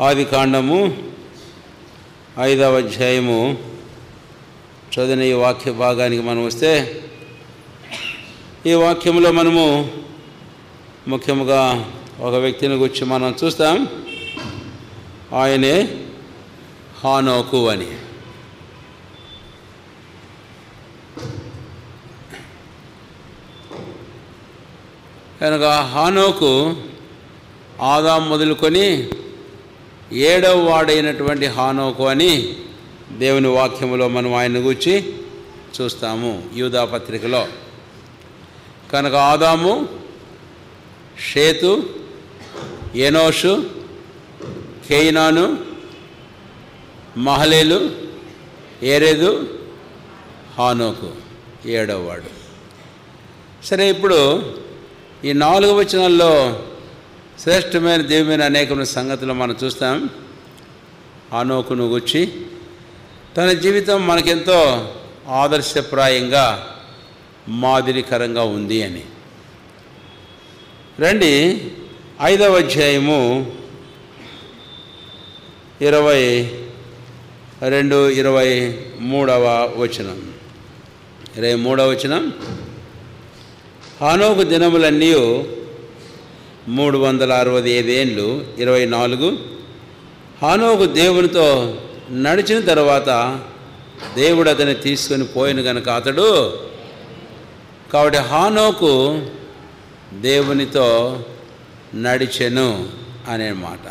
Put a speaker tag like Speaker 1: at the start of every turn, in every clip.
Speaker 1: ఆదికాండము 5వ అధ్యాయము చదివిన ఈ వాక్య భాగానికి మనం వస్తే, ఈ వాక్యంలో మనము ముఖ్యముగా ఒక వ్యక్తిని గురించి మనం చూస్తాం. ఆయనే హానోకు అని. కనుక హానోకు ఆదాము మొదలుకొని 7వ వాడైనటువంటి హానోకు అని దేవుని వాక్యములో మనం ఆయన గురించి చూస్తాము యూదా పత్రికలో. కనుక ఆదాము, షేతు, ఎనోషు, కేయినాను, మహలేలు, ఏరెదు, హానోకు 7వ వాడు. సరే, ఇప్పుడు ఈ 4 వచనాల్లో శ్రేష్టమైన దేవుమైన అనేకమైన సంగతులు మనం చూస్తాం. హానోకును గురించి తన జీవితం మనకెంతో ఆదర్శప్రాయంగా మాదిరికరంగా ఉంది అని. రండి 5వ అధ్యాయము 23వ వచనం. 23వ వచనం. హానోకు దినములన్నీ 365 ఏండ్లు 24. హానోకు దేవునితో నడిచిన తర్వాత దేవుడు అతన్ని తీసుకొని పోయిన కనుక అతడు, కాబట్టి హానోకు దేవునితో నడిచెను అనే మాట.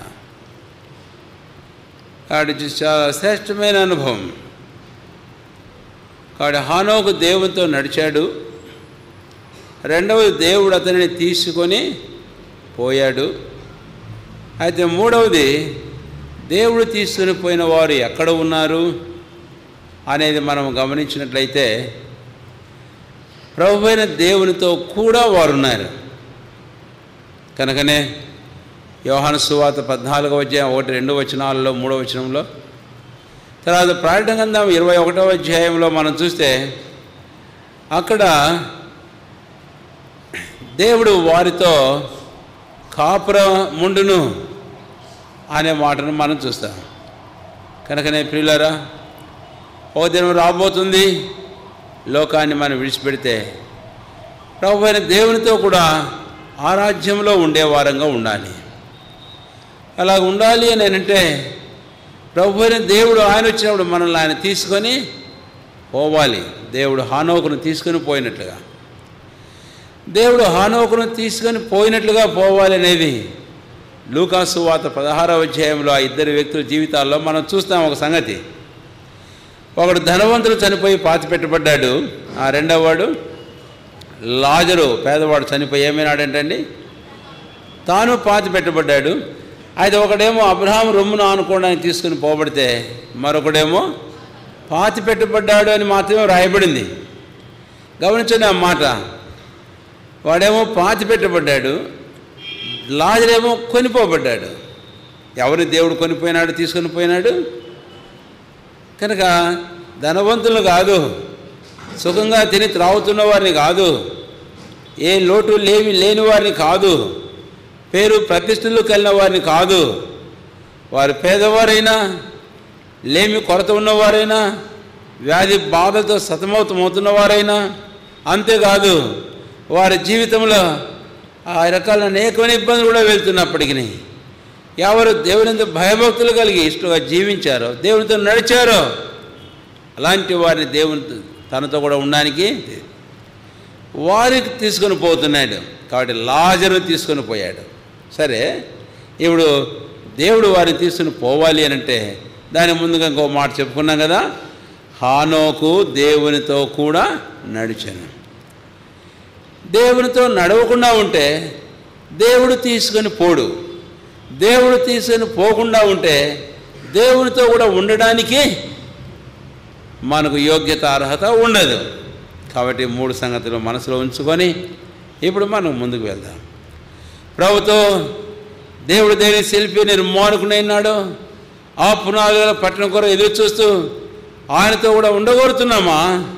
Speaker 1: కాబట్టి చాలా శ్రేష్టమైన అనుభవం. కాబట్టి హానోకు దేవునితో నడిచాడు. రెండవది, దేవుడు అతనిని తీసుకొని పోయాడు. అయితే మూడవది, దేవుడు తీసుకుని పోయిన వారు ఎక్కడ ఉన్నారు అనేది మనం గమనించినట్లయితే, ప్రభువైన దేవునితో కూడా వారు ఉన్నారు. కనుకనే యోహాను సువార్త 14వ అధ్యాయం 1-2 వచనాలలో 3వ వచనంలో, తర్వాత ప్రకటన గ్రంథం 21వ అధ్యాయంలో మనం చూస్తే అక్కడ దేవుడు వారితో కాపురముండును అనే మాటను మనం చూస్తాం. కనుకనే ప్రియులారా, ఓ దినం రాబోతుంది, లోకాన్ని మనం విడిచిపెడితే ప్రభువైన దేవునితో కూడా ఆ రాజ్యంలో ఉండేవారంగా ఉండాలి. అలా ఉండాలి అని అంటే ప్రభువైన దేవుడు ఆయన వచ్చినప్పుడు మనల్ని ఆయన తీసుకొని పోవాలి. దేవుడు హానోకును తీసుకొని పోయినట్లుగా, దేవుడు హానోకును తీసుకొని పోయినట్లుగా పోవాలి అనేది లూకాసు వార్త 16వ అధ్యాయంలో ఆ 2 వ్యక్తుల జీవితాల్లో మనం చూస్తాం. ఒక సంగతి, ఒకడు ధనవంతుడు చనిపోయి పాతిపెట్టబడ్డాడు. ఆ రెండవ వాడు లాజరు పేదవాడు చనిపోయి ఏమైనాడంటండి, తాను పాతిపెట్టబడ్డాడు. అయితే ఒకడేమో అబ్రహాము రొమ్మును ఆనుకోవడానికి తీసుకుని పోబడితే, మరొకడేమో పాతిపెట్టబడ్డాడు అని మాత్రమే రాయబడింది. గమనించండి ఆ మాట. వాడేమో పాతిపెట్టబడ్డాడు, లాజరేమో కొనిపోబడ్డాడు. ఎవరిని దేవుడు కొనిపోయినాడు, తీసుకొని పోయినాడు? కనుక ధనవంతులు కాదు, సుఖంగా తిని త్రాగుతున్న వారిని కాదు, ఏ లోటు లేని వారిని కాదు, పేరు ప్రతిష్టలు కలిగిన వారిని కాదు. వారు పేదవారైనా, లేమి కొరత ఉన్నవారైనా, వ్యాధి బాధలతో సతమతమవుతున్న వారైనా, అంతేకాదు వారి జీవితంలో ఆ రకాల అనేకమైన ఇబ్బందులు కూడా వెళ్తున్నప్పటికీ ఎవరు దేవునితో భయభక్తులు కలిగి ఇష్టంగా జీవించారో, దేవునితో నడిచారో, అలాంటి వారిని దేవుని తనతో కూడా ఉండడానికి వారికి తీసుకొని పోతున్నాడు. కాబట్టి లాజరు తీసుకొని పోయాడు. సరే, ఇప్పుడు దేవుడు వారిని తీసుకుని పోవాలి అని అంటే దాని ముందుగా ఇంకో మాట చెప్పుకున్నాం కదా, హానోకు దేవునితో కూడా నడిచాను. దేవునితో నడవకుండా ఉంటే దేవుడు తీసుకొని పోడు. దేవుడు తీసుకొని పోకుండా ఉంటే దేవునితో కూడా ఉండడానికి మనకు యోగ్యత, అర్హత ఉండదు. కాబట్టి 3 సంగతులు మనసులో ఉంచుకొని ఇప్పుడు మనం ముందుకు వెళ్దాం. ప్రభుతో దేవుడు దేని శిల్పి నిర్మాణకునైనాడు, ఆ పునాదుల పట్టణం కొరకు ఎదురు చూస్తూ ఆయనతో కూడా ఉండగోరుతున్నామా?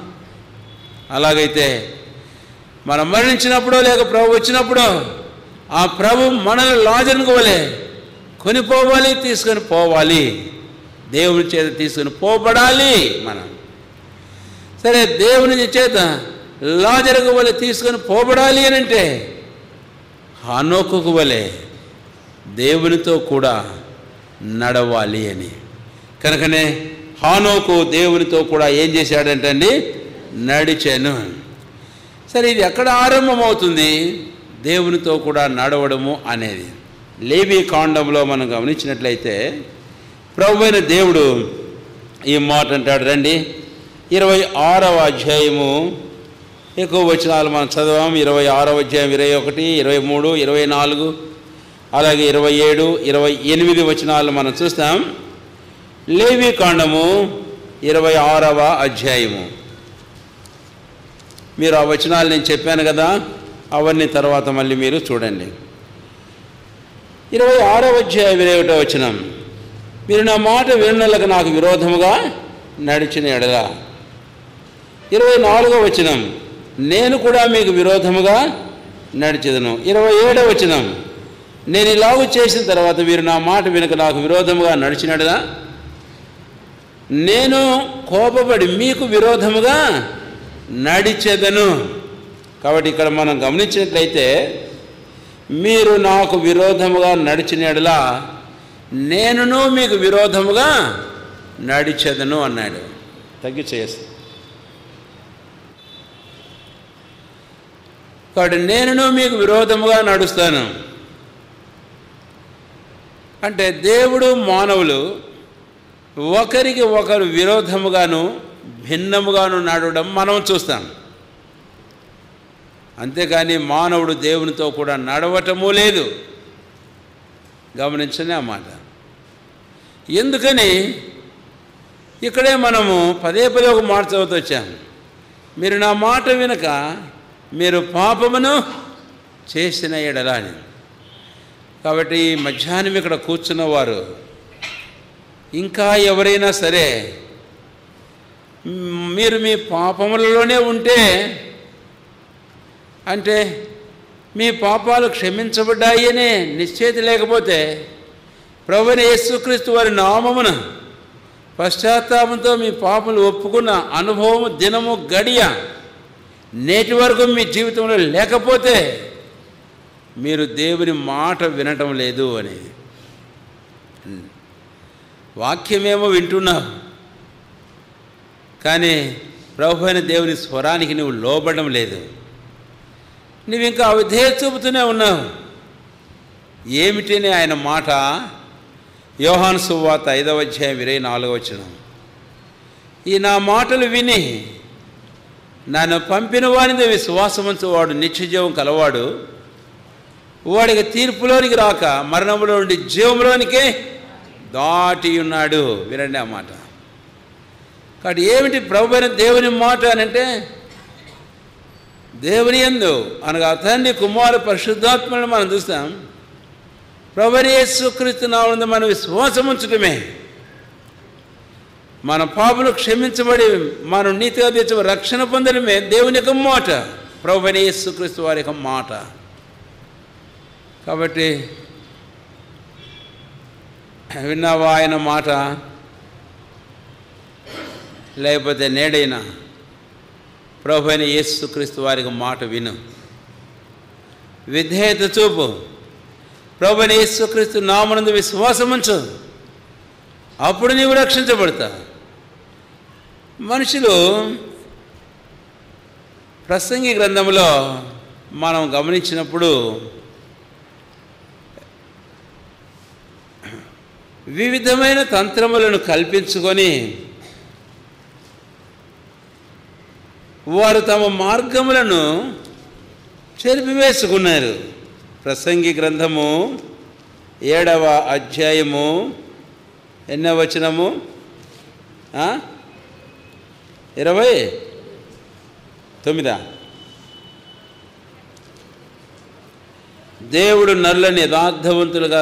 Speaker 1: అలాగైతే మనం మరణించినప్పుడు లేక ప్రభు వచ్చినప్పుడు ఆ ప్రభు మనల్ని లాజరుకు వలె కొనిపోవాలి, తీసుకొని పోవాలి, దేవుని చేత తీసుకొని పోబడాలి మనం. సరే, దేవుని చేత లాజరుకు వలె తీసుకొని పోబడాలి అని అంటే హనోకుకు వలె దేవునితో కూడా నడవాలి అని. కనుకనే హానోకు దేవునితో కూడా ఏం చేశాడంటండి? నడిచాను. సరే, ఇది ఎక్కడ ఆరంభమవుతుంది? దేవునితో కూడా నడవడము అనేది లేవి కాండంలో మనం గమనించినట్లయితే ప్రభువైన దేవుడు ఈ మాట అంటాడు. రండి, 26వ అధ్యాయము ఎక్కువ వచనాలు మనం చదవాం. 26వ అధ్యాయం 21, 23, 24, అలాగే 27, 28 వచనాలు మనం చూస్తాం. లేవి కాండము 26వ అధ్యాయము. మీరు ఆ వచనాలు నేను చెప్పాను కదా, అవన్నీ తర్వాత మళ్ళీ మీరు చూడండి. 26వ అధ్యాయం 21వ వచనం, మీరు నా మాట వినుటకు నాకు విరోధముగా నడిచిన ఎడల. 24వ వచనం, నేను కూడా మీకు విరోధముగా నడిచెదను. 27వ వచనం, నేను ఇలాగూ చేసిన తర్వాత మీరు నా మాట వినక నాకు విరోధముగా నడిచినడలా నేను కోపపడి మీకు విరోధముగా నడిచెదను. కాబట్టి ఇక్కడ మనం గమనించినట్లయితే మీరు నాకు విరోధముగా నడిచినడలా నేనును మీకు విరోధముగా నడిచెదను అన్నాడు. తగ్గిచేస్తాను. కాబట్టి నేనును మీకు విరోధముగా నడుస్తాను అంటే దేవుడు మానవులు ఒకరికి ఒకరు విరోధముగాను భిన్నముగాను నడవడం మనం చూస్తాం. అంతేకాని మానవుడు దేవునితో కూడా నడవటము లేదు. గమనించండి ఆ మాట. ఎందుకని ఇక్కడే మనము పదే పదే ఒక మాట చదువుతూ వచ్చాం, మీరు నా మాట వినక మీరు పాపమును చేసిన ఎడల అని. కాబట్టి మధ్యాహ్నం ఇక్కడ కూర్చున్నవారు ఇంకా ఎవరైనా సరే మీరు మీ పాపములలోనే ఉంటే, అంటే మీ పాపాలు క్షమించబడ్డాయి అనే నిశ్చయిత లేకపోతే ప్రభువైన యేసుక్రీస్తు వారి నామమున పశ్చాత్తాపంతో మీ పాపములు ఒప్పుకున్న అనుభవము దినము గడియ నేటి వరకు మీ జీవితంలో లేకపోతే మీరు దేవుని మాట వినటం లేదు అని. వాక్యమేమో వింటున్నావు, కానీ ప్రభువైన దేవుని స్వరానికి నువ్వు లోబడడం లేదు. నువ్వు ఇంకా అవిధేయత చూపుతూనే ఉన్నావు. ఏమిటని ఆయన మాట? యోహాను సువార్త 5వ అధ్యాయం 24వ వచనం, ఈ నా మాటలు విని నన్ను పంపిన వారిని విశ్వాసముంచు వాడు నిత్యజీవం కలవాడు, వాడికి తీర్పులోనికి రాక మరణంలో నుండి జీవంలోనికే దాటి ఉన్నాడు. వినండి ఆ మాట. కాబట్టి ఏమిటి ప్రభువైన దేవుని మాట అని అంటే, దేవుని యందు అనగా తండ్రి కుమారు పరిశుద్ధాత్మను మనం చూస్తాం. ప్రభువైన యేసుక్రీస్తు నామమున మనం విశ్వాసం ఉంచటమే, మన పాపలు క్షమించబడి మనం నీతిగా తీర్చబడి రక్షణ పొందడమే దేవుని యొక్క మాట, ప్రభువైన యేసుక్రీస్తు వారి యొక్క మాట. కాబట్టి విన్నావా ఆయన మాట? లేకపోతే నేడైనా ప్రభువైన యేసుక్రీస్తు వారికి మాట విను, విధేయత చూపు, ప్రభువైన యేసుక్రీస్తు నామమునందు విశ్వాసం ఉంచు, అప్పుడు నీవు రక్షించబడతావు. మనుషులు ప్రసంగి గ్రంథంలో మనం గమనించినప్పుడు వివిధమైన తంత్రములను కల్పించుకొని వారు తమ మార్గములను చెరిపివేసుకున్నారు. ప్రసంగి గ్రంథము 7వ అధ్యాయము ఎన్నవ వచనము? 29. దేవుడు నరులని యథార్థవంతులుగా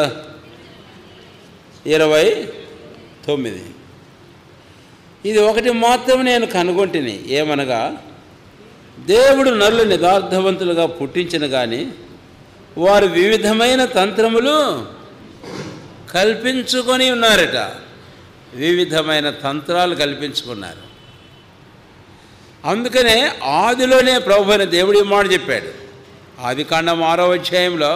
Speaker 1: 29. ఇది ఒకటి మాత్రం నేను కనుగొంటిని, ఏమనగా దేవుడు నరులను యథార్థవంతులుగా పుట్టించిన కానీ వారు వివిధమైన తంత్రములు కల్పించుకొని ఉన్నారట. వివిధమైన తంత్రాలు కల్పించుకున్నారు. అందుకనే ఆదిలోనే ప్రభువైన దేవుడి మాట చెప్పాడు. ఆదికాండం 6వ అధ్యాయంలో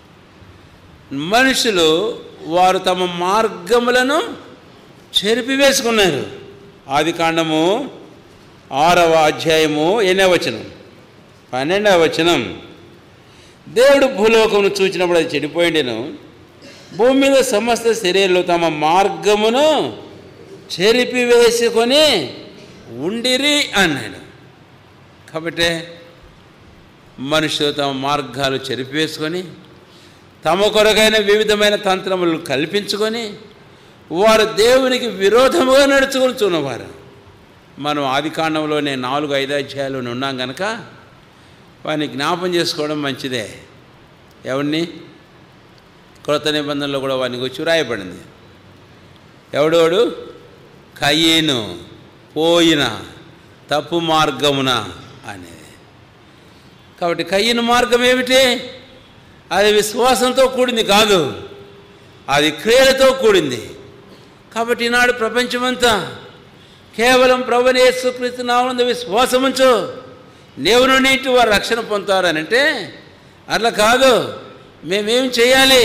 Speaker 1: మనుషులు వారు తమ మార్గములను చెరిపివేసుకున్నారు. ఆదికాండము 6వ అధ్యాయము 8వ వచనం 12వ వచనం, దేవుడు భూలోకమును చూచినప్పుడు అది చెడిపోయిండెను, భూమి మీద సమస్త శరీరాలు తమ మార్గమును చెరిపివేసుకొని ఉండిరి అన్నాడు. కాబట్టి మనుషులు తమ మార్గాలు చెరిపివేసుకొని తమ కొరకైన వివిధమైన తంత్రములను కల్పించుకొని వారు దేవునికి విరోధముగా నడుచుకుంటున్నవారు. మనం ఆదికాండంలోనే 4-5 అధ్యాయాలు ఉన్నాం కనుక వారిని జ్ఞాపం చేసుకోవడం మంచిదే. ఎవరిని? క్రొత్త నిబంధనలో కూడా వారిని గురించి రాయబడింది. ఎవడోడు? కయీను పోయిన తప్పు మార్గమున అనేది. కాబట్టి కయీను మార్గం ఏమిటి? అది విశ్వాసంతో కూడింది కాదు, అది క్రియలతో కూడింది. కాబట్టి ఈనాడు ప్రపంచమంతా కేవలం ప్రభువైన యేసుక్రీస్తు నామమున విశ్వాసముంచు దేవుని నీటి వారు రక్షణ పొందుతారనంటే అట్లా కాదు, మేమేం చేయాలి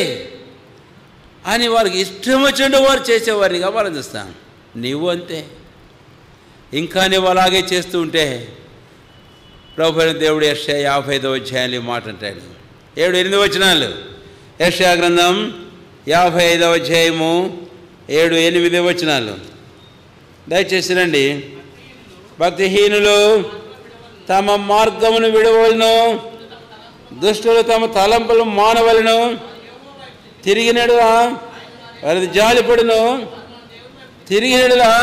Speaker 1: అని వారికి ఇష్టం వచ్చినట్టు వారు చేసేవారిగా వాళ్ళని చూస్తాం. నీవు అంతే. ఇంకా నువ్వు అలాగే చేస్తూ ఉంటే ప్రభువైన దేవుడు యెషయా 55వ అధ్యాయంలో ఈ మాట అంటాడు. 7-8 వచనాలు. యెషయా గ్రంథం 55వ అధ్యాయము 7-8 వచనాలు దయచేసి రండి. భక్తిహీనులు తమ మార్గమును విడవలను, దుష్టులు తమ తలంపులు మానవలను, తిరిగినడులా వారిది జాలిపడును, తిరిగినడులా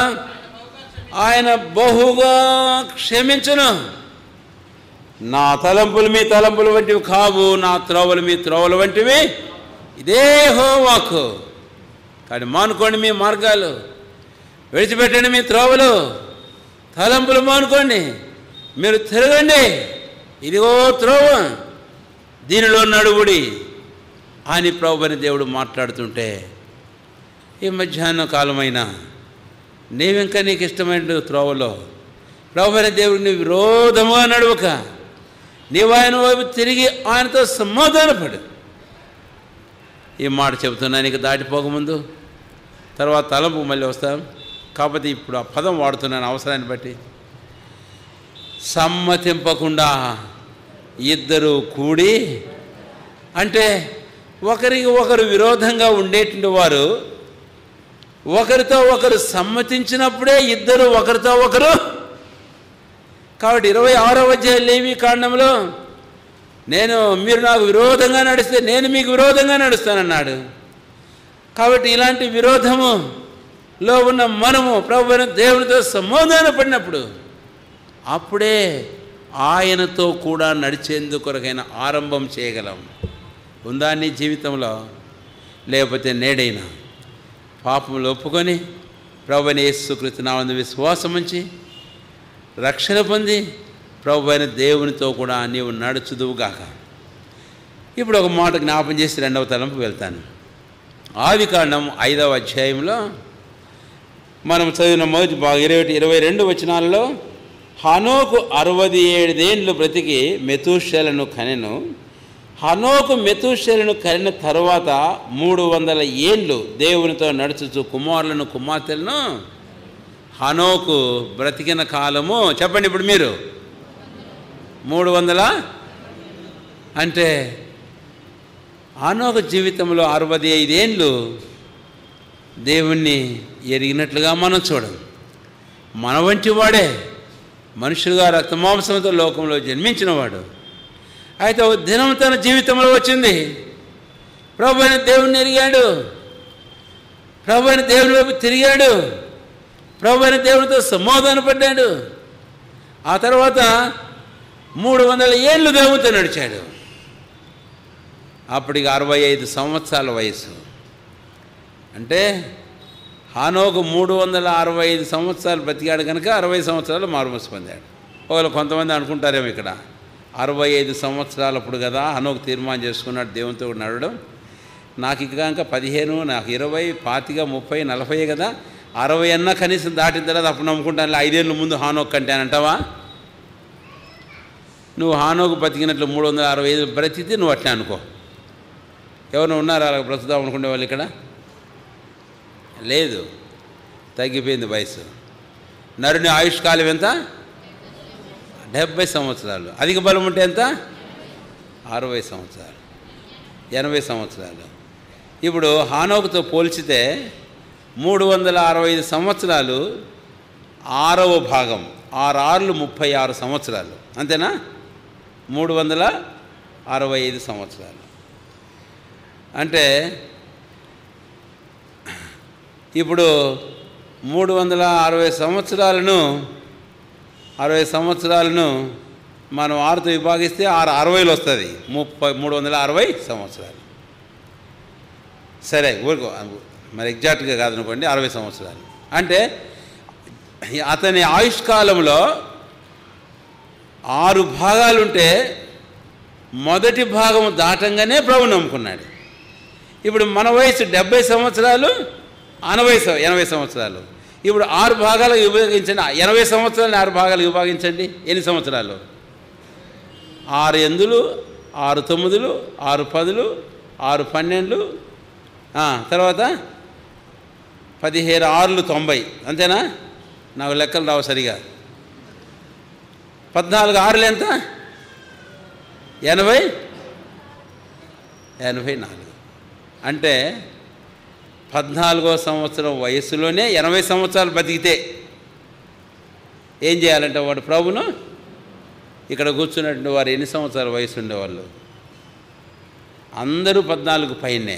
Speaker 1: ఆయన బహుగా క్షమించును. నా తలంపులు మీ తలంపులు వంటివి కావు, నా త్రోవలు మీ త్రోవలు వంటివి. ఇదే యెహోవాకు. కానీ మానుకోండి మీ మార్గాలు, విడిచిపెట్టండి మీ త్రోవలు, తలంపులు మానుకోండి, మీరు తిరగండి, ఇదిగో త్రోవ, దీనిలో నడువుడి అని ప్రభువైన దేవుడు మాట్లాడుతుంటే ఈ మధ్యాహ్న కాలమైనా నీవింకా నీకు ఇష్టమైన త్రోవలో ప్రభువైన దేవుడిని విరోధముగా నడవక నీవు ఆయన వైపు తిరిగి ఆయనతో సమాధానపడు. ఈ మాట చెబుతున్నాను. నీకు దాటిపోకముందు తర్వాత తలంపు మళ్ళీ వస్తాం కాబట్టి ఇప్పుడు ఆ పదం వాడుతున్నాను అవసరాన్ని బట్టి. సమ్మతింపకుండా ఇద్దరు కూడి అంటే ఒకరికి ఒకరు విరోధంగా ఉండేటువంటి వారు ఒకరితో ఒకరు సమ్మతించినప్పుడే ఇద్దరు ఒకరితో ఒకరు. కాబట్టి 26వ అధ్యాయం లేవి కాండంలో మీరు నాకు విరోధంగా నడిస్తే నేను మీకు విరోధంగా నడుస్తానన్నాడు. కాబట్టి ఇలాంటి విరోధములో ఉన్న మనము ప్రభువైన దేవునితో సమాధాన పడినప్పుడు అప్పుడే ఆయనతో కూడా నడిచేందుకొరకైన ఆరంభం చేయగలం. ఉందా నీ జీవితంలో? లేకపోతే నేడైనా పాపములు ఒప్పుకొని ప్రభువైన యేసుక్రీస్తు నామమున విశ్వాసం ఉంచి రక్షణ పొంది ప్రభువైన దేవునితో కూడా నీవు నడుచుదువుగాక. ఇప్పుడు ఒక మాట జ్ఞాపం చేసి 2వ తలంపు వెళ్తాను. ఆదికాండం 5వ అధ్యాయంలో మనం చదివిన మొదటి 22 వచనాలలో హనోకు 67 ఏండ్లు బ్రతికి మెతూషెలను కనెను. హనోకు మెతూషెలను కనిన తరువాత 300 ఏండ్లు దేవునితో నడుచుచు కుమారులను కుమార్తెలను. హనోకు బ్రతికిన కాలము చెప్పండి ఇప్పుడు మీరు 300 అంటే హనోకు జీవితంలో 65 ఏండ్లు దేవుణ్ణి ఎరిగినట్లుగా మనం చూడం. మన వంటి వాడే, మనుషులుగా రక్తమాంసంతో లోకంలో జన్మించినవాడు. అయితే ఒక దినం తన జీవితంలో వచ్చింది, ప్రభువైన దేవుణ్ణి ఎరిగాడు, ప్రభువైన దేవుని వైపు తిరిగాడు, ప్రభువైన దేవునితో సమాధాన పడ్డాడు. ఆ తర్వాత 300 ఏండ్లు దేవునితో నడిచాడు. అప్పటికి 65 సంవత్సరాల వయసు. అంటే హానోకు 365 సంవత్సరాలు బ్రతికాడు కనుక 60 సంవత్సరాలు మారుమనసు పొందాడు. ఒకవేళ కొంతమంది అనుకుంటారేమో ఇక్కడ 65 సంవత్సరాలప్పుడు కదా హనోకు తీర్మానం చేసుకున్నాడు దేవునితో నడవడం. నాకు ఇంకా 15, నాకు 20, 25, 30, 40 కదా, 60 అన్నా కనీసం దాటిన తర్వాత అప్పుడు నమ్ముకుంటాను. 5 ఏళ్ళ ముందు హానోక్ కంటే అంటావా? నువ్వు హానోకు బతికినట్లు 365 బ్రతికితే నువ్వు అట్లా అనుకో. ఎవరు ఉన్నారా అలా బ్రతుకుదాం అనుకునే వాళ్ళు ఇక్కడ? లేదు, తగ్గిపోయింది వయసు. నరుని ఆయుష్కాలం ఎంత? 70 సంవత్సరాలు. అధిక బలం ఉంటే ఎంత? 60 సంవత్సరాలు, 80 సంవత్సరాలు. ఇప్పుడు హానోకుతో పోల్చితే 365 సంవత్సరాలు 6వ భాగం, 6 36 సంవత్సరాలు, అంతేనా? 365 సంవత్సరాలు అంటే ఇప్పుడు 360 సంవత్సరాలను మనం 6తో విభాగిస్తే 60 వస్తుంది. 360 సంవత్సరాలు. సరే ఊరుకో, మరి ఎగ్జాక్ట్గా కాదనుకోండి, 60 సంవత్సరాలు. అంటే అతని ఆయుష్కాలంలో 6 భాగాలుంటే మొదటి భాగం దాటంగానే ప్రభు నమ్ముకున్నాడు. ఇప్పుడు మన వయసు 70 సంవత్సరాలు, 80 సంవత్సరాలు. ఇప్పుడు 6 భాగాలకు విభాగించండి. 80 సంవత్సరాలని 6 భాగాలకు విభాగించండి. ఎన్ని సంవత్సరాలు? 6 8, 6 9, 6 10, 6 12, తర్వాత 17 6 90, అంతేనా? నాకు లెక్కలు రావు సరిగా. 14 6 ఎంత? 84. అంటే 14వ సంవత్సరం వయసులోనే 80 సంవత్సరాలు బతికితే ఏం చేయాలంటే వాడు ప్రభును ఇక్కడ కూర్చున్నటువంటి వారు ఎన్ని సంవత్సరాల వయసు ఉండేవాళ్ళు? అందరూ 14 పైనే.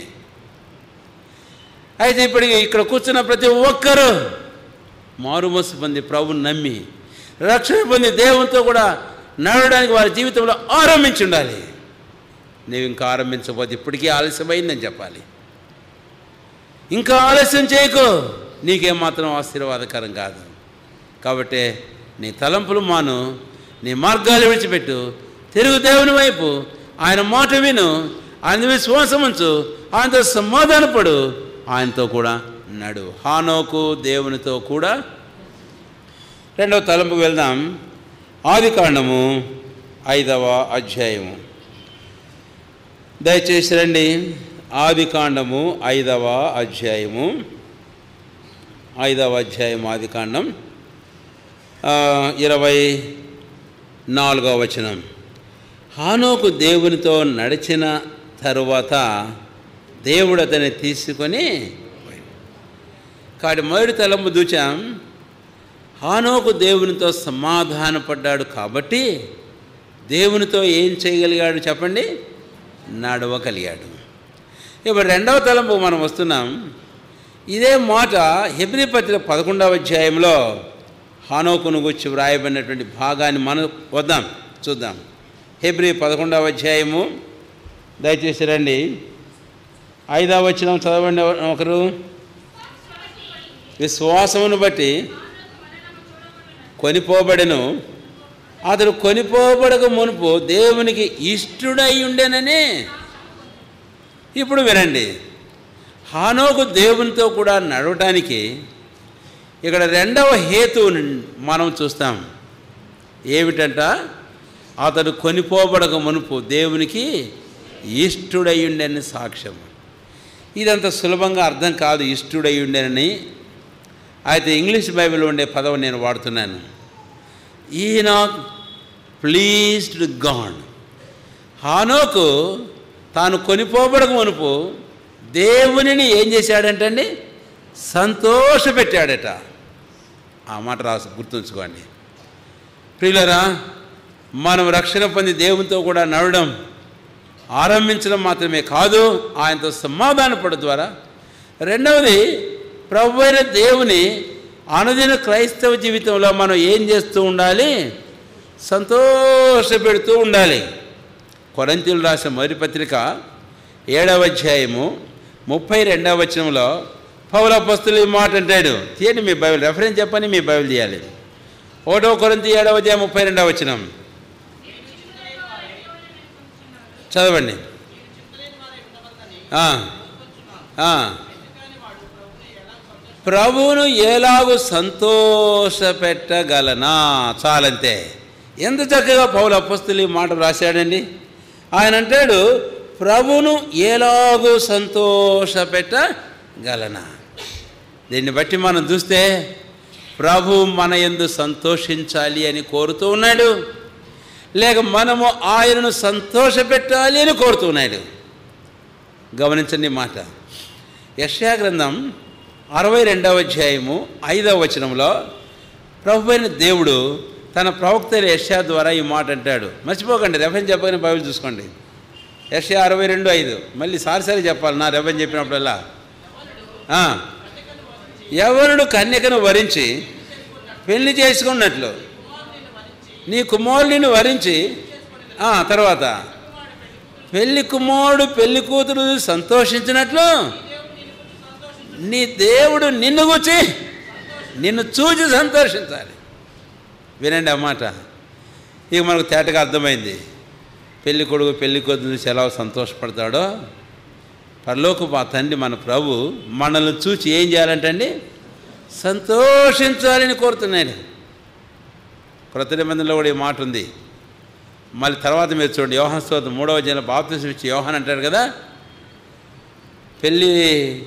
Speaker 1: అయితే ఇప్పుడు ఇక్కడ కూర్చున్న ప్రతి ఒక్కరూ మారుమనసు పొంది ప్రభుని నమ్మి రక్షణ పొంది దేవునితో కూడా నడవడానికి వారి జీవితంలో ఆరంభించి ఉండాలి. నీవు ఇంకా ఆరంభించకపోతే ఇప్పటికీ ఆలస్యమైందని చెప్పాలి. ఇంకా ఆలస్యం చేయకు, నీకేమాత్రం ఆశీర్వాదకరం కాదు. కాబట్టి నీ తలంపులు మాను, నీ మార్గాలు విడిచిపెట్టు, తిరుగు దేవుని వైపు, ఆయన మాట విను, ఆయన విశ్వాసం ఉంచు, ఆయనతో సమాధానపడు, ఆయనతో కూడా నడు. హానోకు దేవునితో కూడా. రెండవ తలంపుకు వెళ్దాం. ఆదికాండము 5వ అధ్యాయము. దయచేసి రండి. ఆదికాండము 5వ అధ్యాయము. 5వ అధ్యాయం ఆదికాండం 24వ వచనం. హానోకు దేవునితో నడిచిన తరువాత దేవుడు అతన్ని తీసుకొని కాబట్టి మొదటి తలంపు చూచాం. హానోకు దేవునితో సమాధానపడ్డాడు కాబట్టి దేవునితో ఏం చేయగలిగాడు చెప్పండి? నడవగలిగాడు. ఇప్పుడు రెండవ తలంపు మనం వస్తున్నాం. ఇదే మాట హెబ్రీ పత్రిక 11వ అధ్యాయంలో హానోకును గురించి వ్రాయబడినటువంటి భాగాన్ని మనం వద్దాం, చూద్దాం. హెబ్రీ 11వ అధ్యాయము. దయచేసి రండి. 5వ వచనం చదవండి ఒకరు. విశ్వాసమును బట్టి కొనిపోబడెను, అతడు కొనిపోబడక మునుపు దేవునికి ఇష్టుడై ఉండెనని. ఇప్పుడు వినండి, హానోకు దేవునితో కూడా నడవటానికి ఇక్కడ రెండవ హేతువుని మనం చూస్తాం. ఏమిటంట? అతడు కొనిపోబడక మునుపు దేవునికి ఇష్టుడై ఉండెనని సాక్ష్యం. ఇదంత సులభంగా అర్థం కాదు, ఇష్టుడై ఉండెనని. అయితే ఇంగ్లీష్ బైబిల్లో ఉండే పదం నేను వాడుతున్నాను. Enoch pleased God. హానోకు తాను కొనిపోబడక మునుపు దేవునిని ఏం చేశాడంటండి? సంతోషపెట్టాడట. ఆ మాట గుర్తుంచుకోండి ప్రియులరా. మనం రక్షణ పొంది దేవునితో కూడా నడవడం ఆరంభించడం మాత్రమే కాదు, ఆయనతో సమాధానపడడం ద్వారా. రెండవది, ప్రభు అయిన దేవుని అనుదిన క్రైస్తవ జీవితంలో మనం ఏం చేస్తూ ఉండాలి? సంతోషపెడుతూ ఉండాలి. కొరింథీయులకు రాసిన మొదటి పత్రిక 7వ అధ్యాయము 32వ వచనంలో పౌలు అపోస్తలుడు ఈ మాట అంటాడు. తీయండి మీ బైబిల్, రెఫరెన్స్ చెప్పని మీ బైబిల్ తీయాలి. 1వ కొరింథీ 7వ అధ్యాయం 32వ వచనం చదవండి. ప్రభువును ఎలాగూ సంతోషపెట్టగలనా? చాలంతే. ఎంత చక్కగా పౌలు అపోస్తలుడు ఈ మాట రాశాడండి. ఆయన అంటాడు, ప్రభువును ఎలాగూ సంతోషపెట్టగలనా? దీన్ని బట్టి మనం చూస్తే ప్రభు మన యందు సంతోషించాలి అని కోరుతూ ఉన్నాడు, లేక మనము ఆయనను సంతోషపెట్టాలి అని కోరుతూ ఉన్నాడు. గమనించండి మాట. యెషయా గ్రంథం 62వ అధ్యాయము 5వ వచనంలో ప్రభు అయిన దేవుడు తన ప్రవక్త యెషయా ద్వారా ఈ మాట అంటాడు. మర్చిపోకండి, రెఫరెన్స్ చెప్పగానే బైబిల్ చూసుకోండి. యెషయా 62:5 మళ్ళీ సారిసారి చెప్పాలి నా రెఫరెన్స్ చెప్పినప్పుడల్లా. యవ్వనుడు కన్యకను వరించి పెళ్లి చేసుకున్నట్లు నీ కుమారుడిని వరించి తర్వాత పెళ్లి కుమారుడు పెళ్లి కూతురు సంతోషించినట్లు నీ దేవుడు నిన్ను కూర్చి నిన్ను చూచి సంతోషించాలి. వినండి అన్నమాట. ఇక మనకు తేటగా అర్థమైంది. పెళ్లి కొడుకు పెళ్లి కూతురు చూసి ఎలా సంతోషపడతాడో, పరలోకపు ఆ తండ్రి మన ప్రభు మనల్ని చూచి ఏం చేయాలంటండి? సంతోషించాలని కోరుతున్నాడు. క్రొత్త నిబంధనలో కూడా ఈ మాట ఉంది. మళ్ళీ తర్వాత మీరు చూడండి, యోహాను సువార్త 3వ అధ్యాయంలో బాప్తిసం ఇచ్చి యోహాను అంటాడు కదా, పెళ్ళి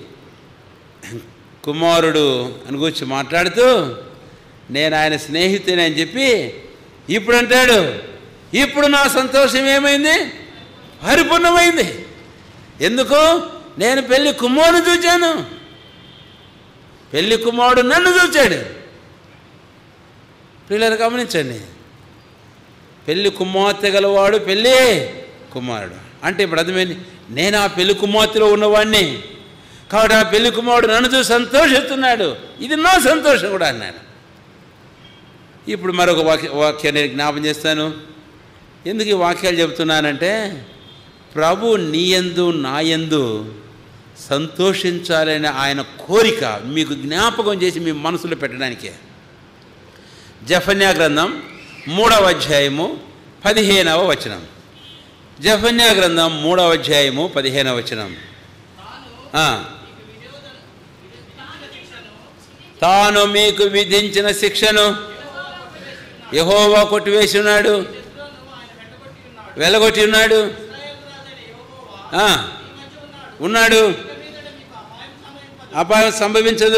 Speaker 1: కుమారుడు అని గురించి మాట్లాడుతూ నేను ఆయన స్నేహితుని అని చెప్పి ఇప్పుడు అంటాడు, ఇప్పుడు నా సంతోషం ఏమైంది? పరిపూర్ణమైంది. ఎందుకు? నేను పెళ్లి కుమారుడు చూచాను, పెళ్లి కుమారుడు నన్ను చూచాడు. పిల్లలు గమనించండి, పెళ్లి కుమార్తె గలవాడు పెళ్ళి కుమారుడు అంటే ఇప్పుడు అర్థమైంది, నేను ఆ పెళ్లి కుమార్తెలో ఉన్నవాడిని కాబట్టి ఆ పెళ్లి కుమారుడు నన్ను చూసి సంతోషిస్తున్నాడు, ఇది నా సంతోషం కూడా అన్నాడు. ఇప్పుడు మరొక వాక్యాన్ని జ్ఞాపం చేస్తాను. ఎందుకు ఈ వాక్యాలు చెబుతున్నానంటే, ప్రభు నీయందు నాయందు సంతోషించాలనే ఆయన కోరిక మీకు జ్ఞాపకం చేసి మీ మనసులో పెట్టడానికే. జెఫన్యా గ్రంథం 3వ అధ్యాయము 15వ వచనం. జెఫన్యా గ్రంథం 3వ అధ్యాయము 15వ వచనం. తాను మీకు విధించిన శిక్షను యెహోవా కొట్టివేసి ఉన్నాడు, వెలగొట్టి ఉన్నాడు ఉన్నాడు అపాయం సంభవించదు.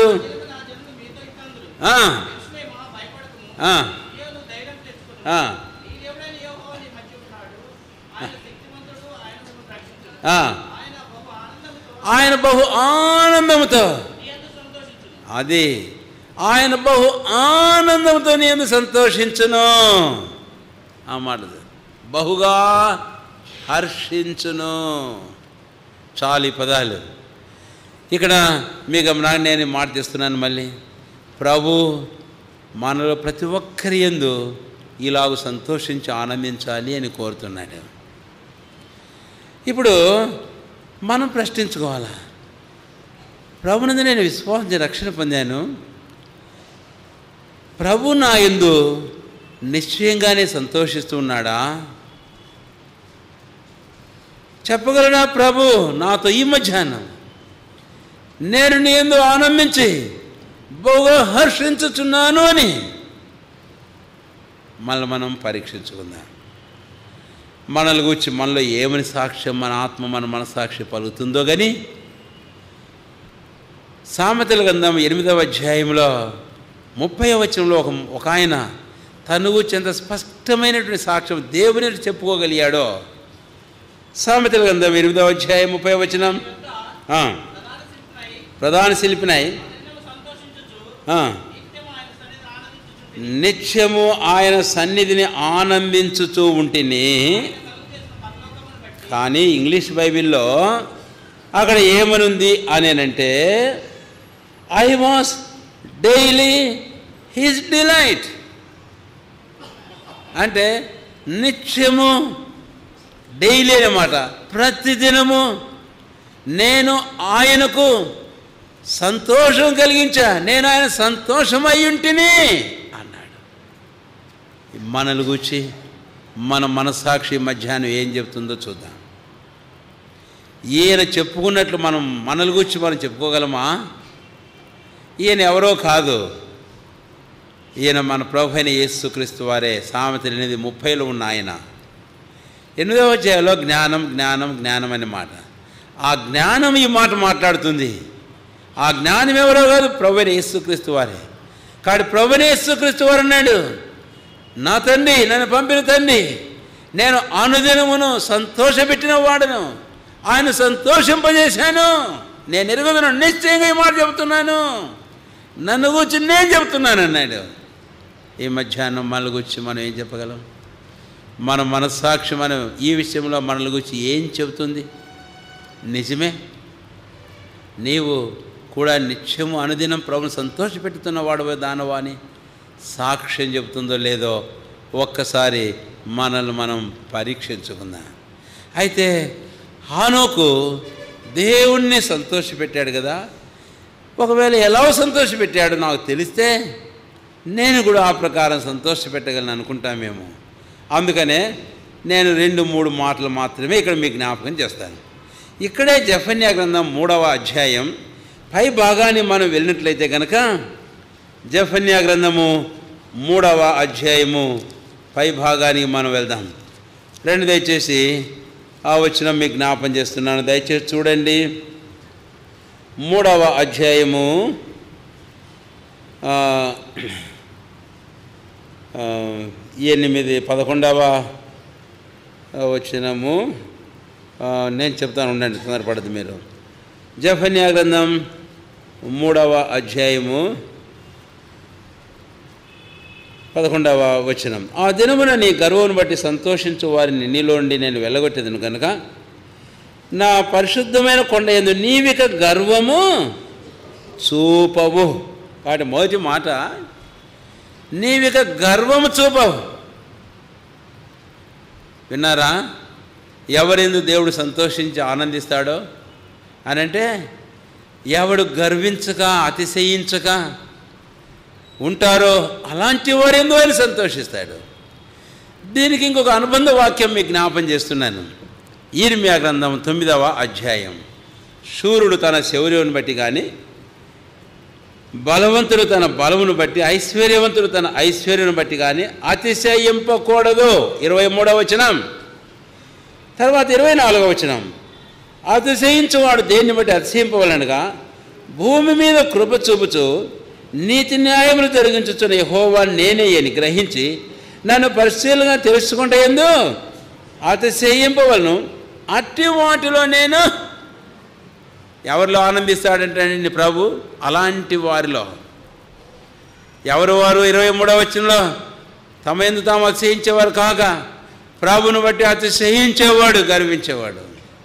Speaker 1: ఆయన బహు ఆనందముతో, అది ఆయన బహు ఆనందంతో నేను సంతోషించును. ఆ మాట బహుగా హర్షించును. చాలు ఈ పదాలు. ఇక్కడ మీ గమనాన్ని నేను మాట తీస్తున్నాను. మళ్ళీ ప్రభు మనలో ప్రతి ఒక్కరి యందు ఇలాగ సంతోషించి ఆనందించాలి అని కోరుతున్నాడు. ఇప్పుడు మనం ప్రశ్నించుకోవాలా, ప్రభునందు నేను విశ్వాసం రక్షణ పొందాను, ప్రభు నా యందు నిశ్చయంగానే సంతోషిస్తూ ఉన్నాడా? చెప్పగలడా ప్రభు నాతో ఈ మధ్యాహ్నం నేను నీ యందు ఆనందించి బహుగా హర్షించుచున్నాను అని? మనల్ని మనం పరీక్షించుకుందాం. మనల్ని గురించి మనలో ఏమని సాక్ష్యం మన ఆత్మ మన మనసాక్షి పలుకుతుందో కానీ, సామెతల గ్రంథం 8వ అధ్యాయంలో 30వ వచనంలో ఒక ఆయన తను గురించి ఎంత స్పష్టమైనటువంటి సాక్ష్యం దేవుని చెప్పుకోగలిగాడో. సామెతల గ్రంథం 8వ అధ్యాయం 30వ వచనం. ప్రధాన శిల్పినై నిత్యము ఆయన సన్నిధిని ఆనందించుతూ ఉంటిని. కానీ ఇంగ్లీష్ బైబిల్లో అక్కడ ఏమనుంది అనేనంటే, I was daily his delight. అంటే నిత్యము, డైలీ అన్నమాట, ప్రతిదినము నేను ఆయనకు సంతోషం కలిగించా, నేను ఆయన సంతోషమై ఉంటిని అన్నాడు. మనల్ని గూర్చి మన మనసాక్షి మధ్యాహ్నం ఏం చెప్తుందో చూద్దాం. ఈయన చెప్పుకున్నట్లు మనల గురించి మనం చెప్పుకోగలమా? ఈయన ఎవరో కాదు, ఈయన మన ప్రభు అయిన యేసుక్రీస్తు వారే. సామెతలు 8:30లో ఉన్న ఆయన. 8వ అధ్యాయంలో జ్ఞానం జ్ఞానం జ్ఞానం అనే మాట. ఆ జ్ఞానం ఈ మాట మాట్లాడుతుంది. ఆ జ్ఞానం ఎవరో కాదు, ప్రభు అయిన యేసుక్రీస్తు వారే. కాబట్టి ప్రభు అయిన యేసుక్రీస్తు వారు అన్నాడు, నా తండ్రి, నన్ను పంపిన తండ్రి, నేను అనుదినమును సంతోషపెట్టిన వాడను, ఆయన సంతోషింపజేశాను. నేను ఎరుగుదను, నిశ్చయంగా ఈ మాట చెబుతున్నాను, నన్ను గురించి నేను చెబుతున్నాను అన్నాడు. ఈ మధ్యాహ్నం మనల గురించి మనం ఏం చెప్పగలం? మన మనస్సాక్షి మనం ఈ విషయంలో మనల గురించి ఏం చెబుతుంది? నిజమే, నీవు కూడా నిత్యము అనుదినం ప్రభుని సంతోషపెట్టుతున్న వాడు దానవా అని సాక్ష్యం చెబుతుందో లేదో ఒక్కసారి మనల్ని మనం పరీక్షించుకుందాం. అయితే హానోకు దేవుణ్ణి సంతోషపెట్టాడు కదా. ఒకవేళ ఎలా సంతోషపెట్టాడో నాకు తెలిస్తే నేను కూడా ఆ ప్రకారం సంతోషపెట్టగలను అనుకుంటామేమో. అందుకనే నేను 2-3 మాటలు మాత్రమే ఇక్కడ మీకు జ్ఞాపకం చేస్తాను. ఇక్కడే జెఫన్యా గ్రంథం 3వ అధ్యాయం పై భాగాన్ని మనం వెళ్ళినట్లయితే కనుక, జెఫన్యా గ్రంథము 3వ అధ్యాయము పై భాగానికి మనం వెళ్దాం. దయచేసి ఆ వచనం మీకు జ్ఞాపకం చేస్తున్నాను, దయచేసి చూడండి. 3వ అధ్యాయము 11వ వచనము నేను చెప్తాను, ఉండండి, తొందరపడదు మీరు. జెఫన్యా గ్రంథం 3వ అధ్యాయము 11వ వచనం. ఆ దినమున నీ గర్వమును బట్టి సంతోషించు వారిని నీలోండి నేను వెళ్ళగొట్టేదను కనుక నా పరిశుద్ధమైన కొండ యందు నీవిక గర్వము చూపవు. కాబట్టి మొదటి మాట, నీవిక గర్వము చూపవు. విన్నారా? ఎవరెందు దేవుడు సంతోషించి ఆనందిస్తాడో అని అంటే, ఎవడు గర్వించక అతిశయించక ఉంటారో అలాంటి వారెందు ఆయన సంతోషిస్తాడు. దీనికి ఇంకొక అనుబంధ వాక్యం మీకు జ్ఞాపం చేస్తున్నాను. యిర్మీయా గ్రంథం 9వ అధ్యాయం. శూరుడు తన శౌర్యమును బట్టి కానీ, బలవంతుడు తన బలమును బట్టి, ఐశ్వర్యవంతుడు తన ఐశ్వర్యను బట్టి కానీ అతిశయింపకూడదు. 23వ వచనం. తర్వాత 24వ వచనం. అతిశయించువాడు దేన్ని బట్టి అతిశయింపవలనగా భూమి మీద కృప చూపుచు నీతి న్యాయములు జరిగించుచున్న యెహోవా నేనే అని గ్రహించి నన్ను పరిశీలనగా తెలుసుకుంటే ఎందు అతిశయింపవలను. అట్టి వాటిలో నేను ఎవరిలో ఆనందిస్తాడంటే ప్రభు, అలాంటి వారిలో. ఎవరు వారు? 23వ వచనంలో తమ ఎందు తాము అతిశయించేవారు కాక ప్రభువును బట్టి అతిశయించేవాడు, గర్వించేవాడు.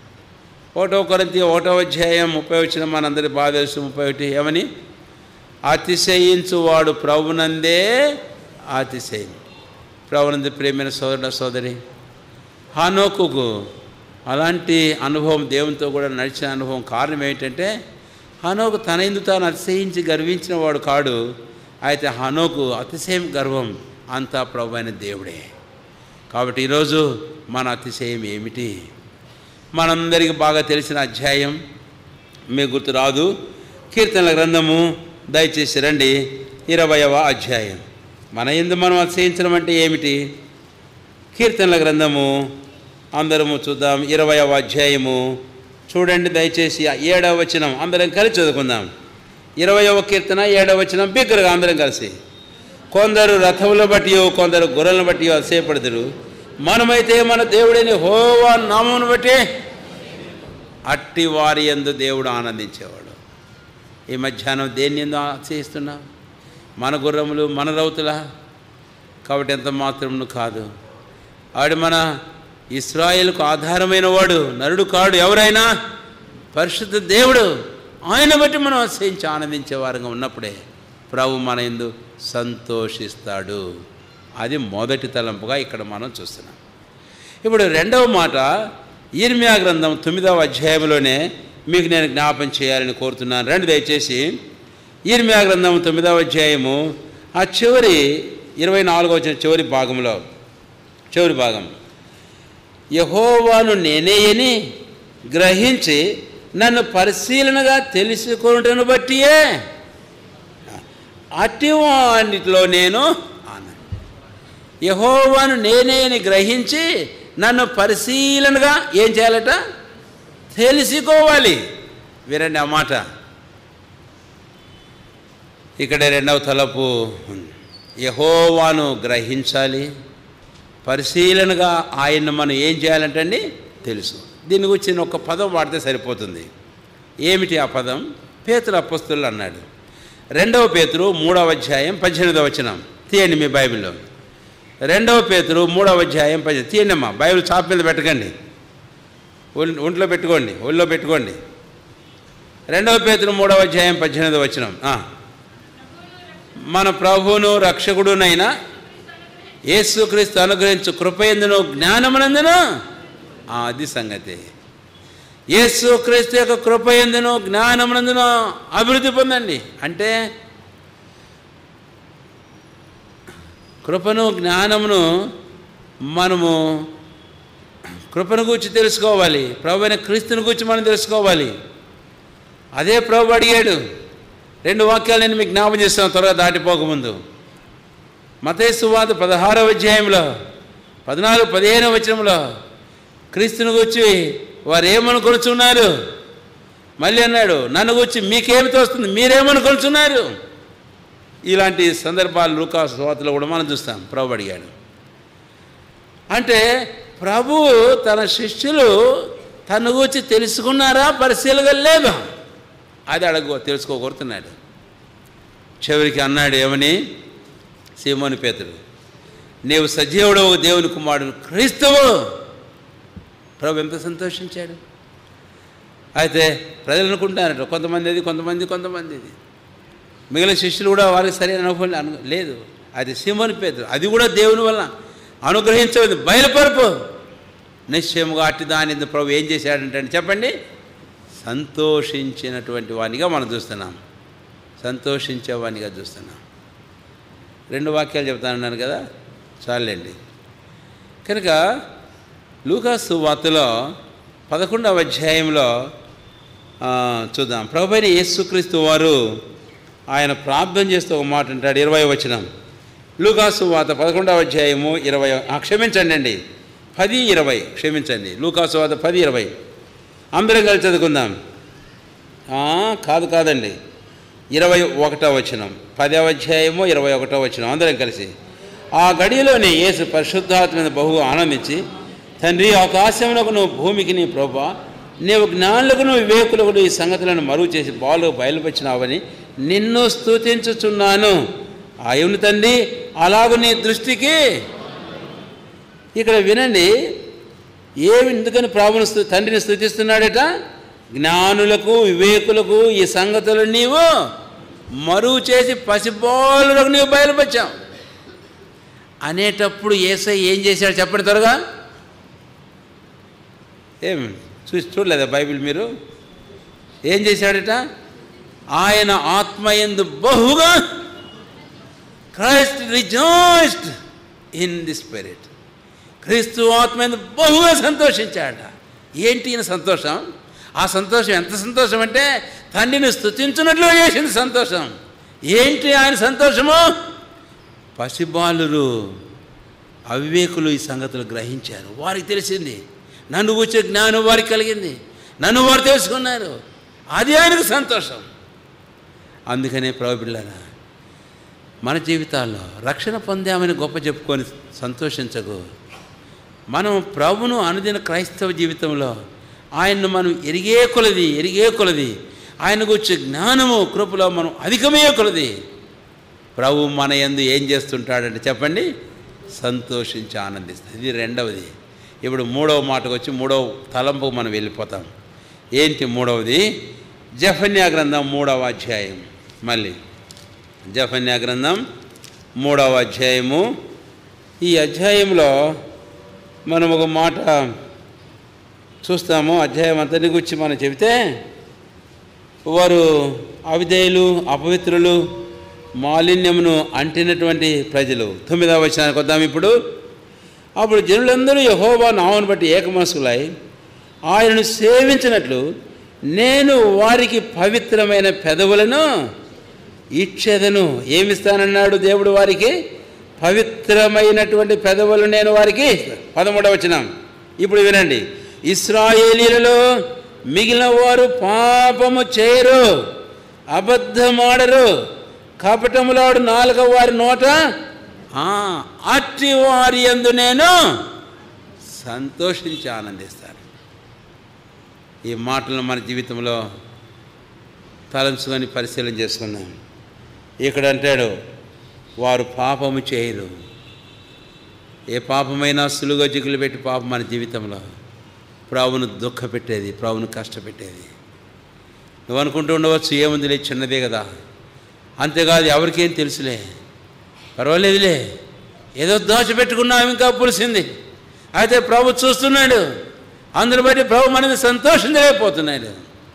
Speaker 1: 1 కొరింథీ 1వ అధ్యాయం 30వ వచనం మనందరి బాగా తెలుసు. 31 ఏమని? అతిశయించువాడు ప్రభునందే అతిశయం. ప్రభునందు ప్రేమైన సోదరుడ సోదరి, హానోకుకు అలాంటి అనుభవం, దేవునితో కూడా నడిచిన అనుభవం కారణం ఏంటంటే, హనోకు తన ఎందు తాను అతిశయించి గర్వించిన వాడు కాడు. అయితే హనోకు అతిశయం, గర్వం అంతా ప్రభు అయిన దేవుడే. కాబట్టి ఈరోజు మన అతిశయం ఏమిటి? మనందరికీ బాగా తెలిసిన అధ్యాయం మీకు గుర్తు రాదు. కీర్తనల గ్రంథము దయచేసి రండి, 20వ అధ్యాయం. మన ఎందు మనం అతిశయించడం అంటే ఏమిటి? కీర్తనల గ్రంథము అందరము చూద్దాం. 20వ అధ్యాయము చూడండి దయచేసి. 7వ వచనం అందరం కలిసి చదువుకుందాం. 20వ కీర్తన 7వ వచనం బిగ్గరగా అందరం కలిసి. కొందరు రథములను బట్టి, కొందరు గొర్రెలను బట్టి అతిశయపడదురు, మనమైతే మన దేవుడిని యెహోవా నామమును బట్టి అట్టి వారి యందు దేవుడు ఆనందించేవాడు. ఈ మధ్యాహ్నం దేన్ని ఎందు అతిశయిస్తున్నాం? మన గుర్రములు, మన రౌతులా? కాబట్టి ఎంత మాత్రమును కాదు. ఆడు మన ఇశ్రాయేలుకు ఆధారమైన వాడు, నరుడు కాడు. ఎవరైనా పరిశుద్ధ దేవుడు, ఆయన బట్టి మనం అతిశయించి ఆనందించే వారంగా ఉన్నప్పుడే ప్రభు మన యందు సంతోషిస్తాడు. అది మొదటి తలంపుగా ఇక్కడ మనం చూస్తున్నాం. ఇప్పుడు రెండవ మాట యిర్మీయా గ్రంథం 9వ అధ్యాయంలోనే మీకు నేను జ్ఞాపం చేయాలని కోరుతున్నాను. రండి దయచేసి. యిర్మీయా గ్రంథం 9వ అధ్యాయము ఆ చివరి 24వ వచనం చివరి భాగంలో, చివరి భాగం, యెహోవాను నేనే అని గ్రహించి నన్ను పరిశీలనగా తెలుసుకొనుటను బట్టియే అట్టివానిలో నేను యెహోవాను నేనే అని గ్రహించి నన్ను పరిశీలనగా ఏం చేయాలట? తెలుసుకోవాలి. వినండి ఆ మాట. ఇక్కడ రెండవ తలపు యెహోవాను గ్రహించాలి, పరిశీలనగా ఆయన్ని మనం ఏం చేయాలంటండి? తెలుసు. దీని గురించి ఒక పదం వాడితే సరిపోతుంది. ఏమిటి ఆ పదం? పేతురు అపోస్తలుడు అన్నాడు. 2 పేతురు 3వ అధ్యాయం 18వ వచనం తీయండి మీ బైబిల్లో. 2 పేతురు 3వ అధ్యాయం 18. తీయండి అమ్మా, బైబిల్ చాప మీద పెట్టకండి, ఒంట్లో పెట్టుకోండి, ఒళ్ళో పెట్టుకోండి. 2 పేతురు 3వ అధ్యాయం 18వ వచనం. మన ప్రభువును రక్షకుడునైన యేసుక్రీస్తు అనుగ్రహించు కృపయందును జ్ఞానమునందును, అది సంగతి. యేసుక్రీస్తు యొక్క కృపయందును జ్ఞానమునందును అభివృద్ధి పొందండి. అంటే కృపను జ్ఞానమును మనము కృపను గురించి తెలుసుకోవాలి, ప్రభు అయిన క్రీస్తుని గురించి మనం తెలుసుకోవాలి. అదే ప్రభు అడిగాడు. 2 వాక్యాలు నేను మీకు జ్ఞాపకం చేస్తాను త్వరగా దాటిపోకముందు. మత్తయి సువార్త 16వ అధ్యాయంలో 14-15 వచనంలో క్రీస్తుని గురించి వారు ఏమనుకొనుచున్నారు? మళ్ళీ అన్నాడు, నన్ను గురించి మీకేమి తోస్తుంది, మీరేమనుకొనుచున్నారు? ఇలాంటి సందర్భాలు లూకా సువార్తలో కూడా మనం చూస్తాం. ప్రభు అడిగాడు. అంటే ప్రభువు తన శిష్యులు తన గురించి తెలుసుకున్నారా, పరిశీలన లేదా, అది తెలుసుకోగలుగుతున్నాడు. చివరికి అన్నాడు ఏమని? సీమోను పేతురు, నీవు సజీవుడవు దేవుని కుమారుడు క్రీస్తువు. ప్రభు ఎంత సంతోషించాడు. అయితే ప్రజలు అనుకుంటారట కొంతమంది మిగిలిన శిష్యులు కూడా వారికి సరైన అనుభవం లేదు. అది సీమోను పేతురు, అది కూడా దేవుని వల్ల అనుగ్రహించవద్దు బయలుపరుపు. నిశ్చయముగా అట్టి దాని ప్రభు ఏం చేశాడంటే చెప్పండి, సంతోషించినటువంటి వానిగా మనం చూస్తున్నాం, సంతోషించేవానిగా చూస్తున్నాం. 2 వాక్యాలు చెప్తానన్నాను కదా, చాలండి. కనుక లూకా సువార్తలో 11వ అధ్యాయంలో చూద్దాం. ప్రభువైన యేసుక్రీస్తు వారు ఆయన ప్రార్థన చేస్తూ ఒక మాట అంటాడు. 20వ వచనం లూకా సువార్త 11వ అధ్యాయము 20. క్షమించండి అండి, 10-20 క్షమించండి. లూకా సువార్త 10-20 అందరం కలిసి చదువుకుందాం. కాదండి, 21వ వచనం, 10వ అధ్యాయము 21వ వచనం అందరం కలిసి. ఆ గడియలోనే యేసు పరిశుద్ధాత్మ మీద బహుగా ఆనందించి, తండ్రి ఆకాశములకు నువ్వు భూమికి నీ ప్రభువా, నీవు జ్ఞానులకు నువ్వు వివేకులకు ఈ సంగతులను మరుగు చేసి బాలుగా బయలుపరిచినావని నిన్ను స్తుతించుచున్నాను. అవును తండ్రి, అలాగూ నీ దృష్టికి. ఇక్కడ వినండి, ఎందుకని ప్రభువును తండ్రిని స్తుతిస్తున్నాడట? జ్ఞానులకు వివేకులకు ఈ సంగతులు నీవు మరుగు చేసి పసిబాలులకు నీవు బయలుపరిచావు అనేటప్పుడు యేసయ్య ఏం చేశాడు చెప్పండి త్వరగా. చూడలేదా బైబిల్ మీరు? ఏం చేశాడట? ఆయన ఆత్మయందు బహుగా Christ rejoiced in the spirit. క్రీస్తు ఆత్మయందు బహుగా సంతోషించాడట. ఏంటి ఈయన సంతోషం? ఆ సంతోషం ఎంత సంతోషం అంటే తండ్రిని స్తుతించినట్లు చేసింది సంతోషం. ఏంటి ఆయన సంతోషము? పసిబాలురు అవివేకులు ఈ సంగతులు గ్రహించారు, వారికి తెలిసింది. నన్ను కూర్చే జ్ఞానం వారికి కలిగింది, నన్ను వారు తెలుసుకున్నారు, అది ఆయనకు సంతోషం. అందుకనే ప్రభు బిడ్డలారా, మన జీవితాల్లో రక్షణ పొందామని గొప్ప చెప్పుకొని సంతోషించకు. మనం ప్రభును అనుదిన క్రైస్తవ జీవితంలో ఆయన్ను మనం ఎరిగే కొలది ఆయన గురించి జ్ఞానము కృపలో మనం అధికమే కొలది ప్రభు మన యందు ఏం చేస్తుంటాడంటే చెప్పండి, సంతోషించి ఆనందిస్తాడు. ఇది రెండవది. ఇప్పుడు 3వ మాటకు వచ్చి 3వ తలంపుకు మనం వెళ్ళిపోతాం. ఏంటి 3వది? జెఫన్యా గ్రంథం 3వ అధ్యాయం. మళ్ళీ జెఫన్యా గ్రంథం 3వ అధ్యాయము. ఈ అధ్యాయంలో మనం ఒక మాట చూస్తాము. అధ్యాయం అంతటి గురించి మనం చెబితే, వారు అవిధేయులు, అపవిత్రులు, మాలిన్యమును అంటినటువంటి ప్రజలు. 9వ వచనానికి వద్దాం ఇప్పుడు. అప్పుడు జనులందరూ యెహోవా నామమును బట్టి ఏకమనస్కులై ఆయనను సేవించినట్లు నేను వారికి పవిత్రమైన పెదవులను ఇచ్చేదను. ఏమిస్తానన్నాడు దేవుడు? వారికి పవిత్రమైనటువంటి పెదవులు నేను వారికి. 13వ వచనం ఇప్పుడు వినండి. ఇశ్రాయేలీయులలో మిగిలిన వారు పాపము చేయరు, అబద్ధమాడరు, కపటములాడు నాలుక వారి నోట అట్టి వారి యందు నేను సంతోషించి ఆనందిస్తాను. ఈ మాటలను మన జీవితంలో తలంచుకొని పరిశీలన చేసుకున్నాం. ఇక్కడ అంటాడు వారు పాపము చేయరు. ఏ పాపమైనా సులువుగా జిగులు పెట్టి పాపం మన జీవితంలో ప్రభువును దుఃఖపెట్టేది, ప్రభువును కష్టపెట్టేది. నువ్వు అనుకుంటూ ఉండవచ్చు ఏముందిలే, చిన్నదే కదా, అంతేకాదు ఎవరికేం తెలుసులే, పర్వాలేదులే, ఏదో దాచిపెట్టుకున్నాం ఇంకా పులిసింది. అయితే ప్రభు చూస్తున్నాడు, అందును బట్టి ప్రభు మనది సంతోషించలేకపోతున్నాడు.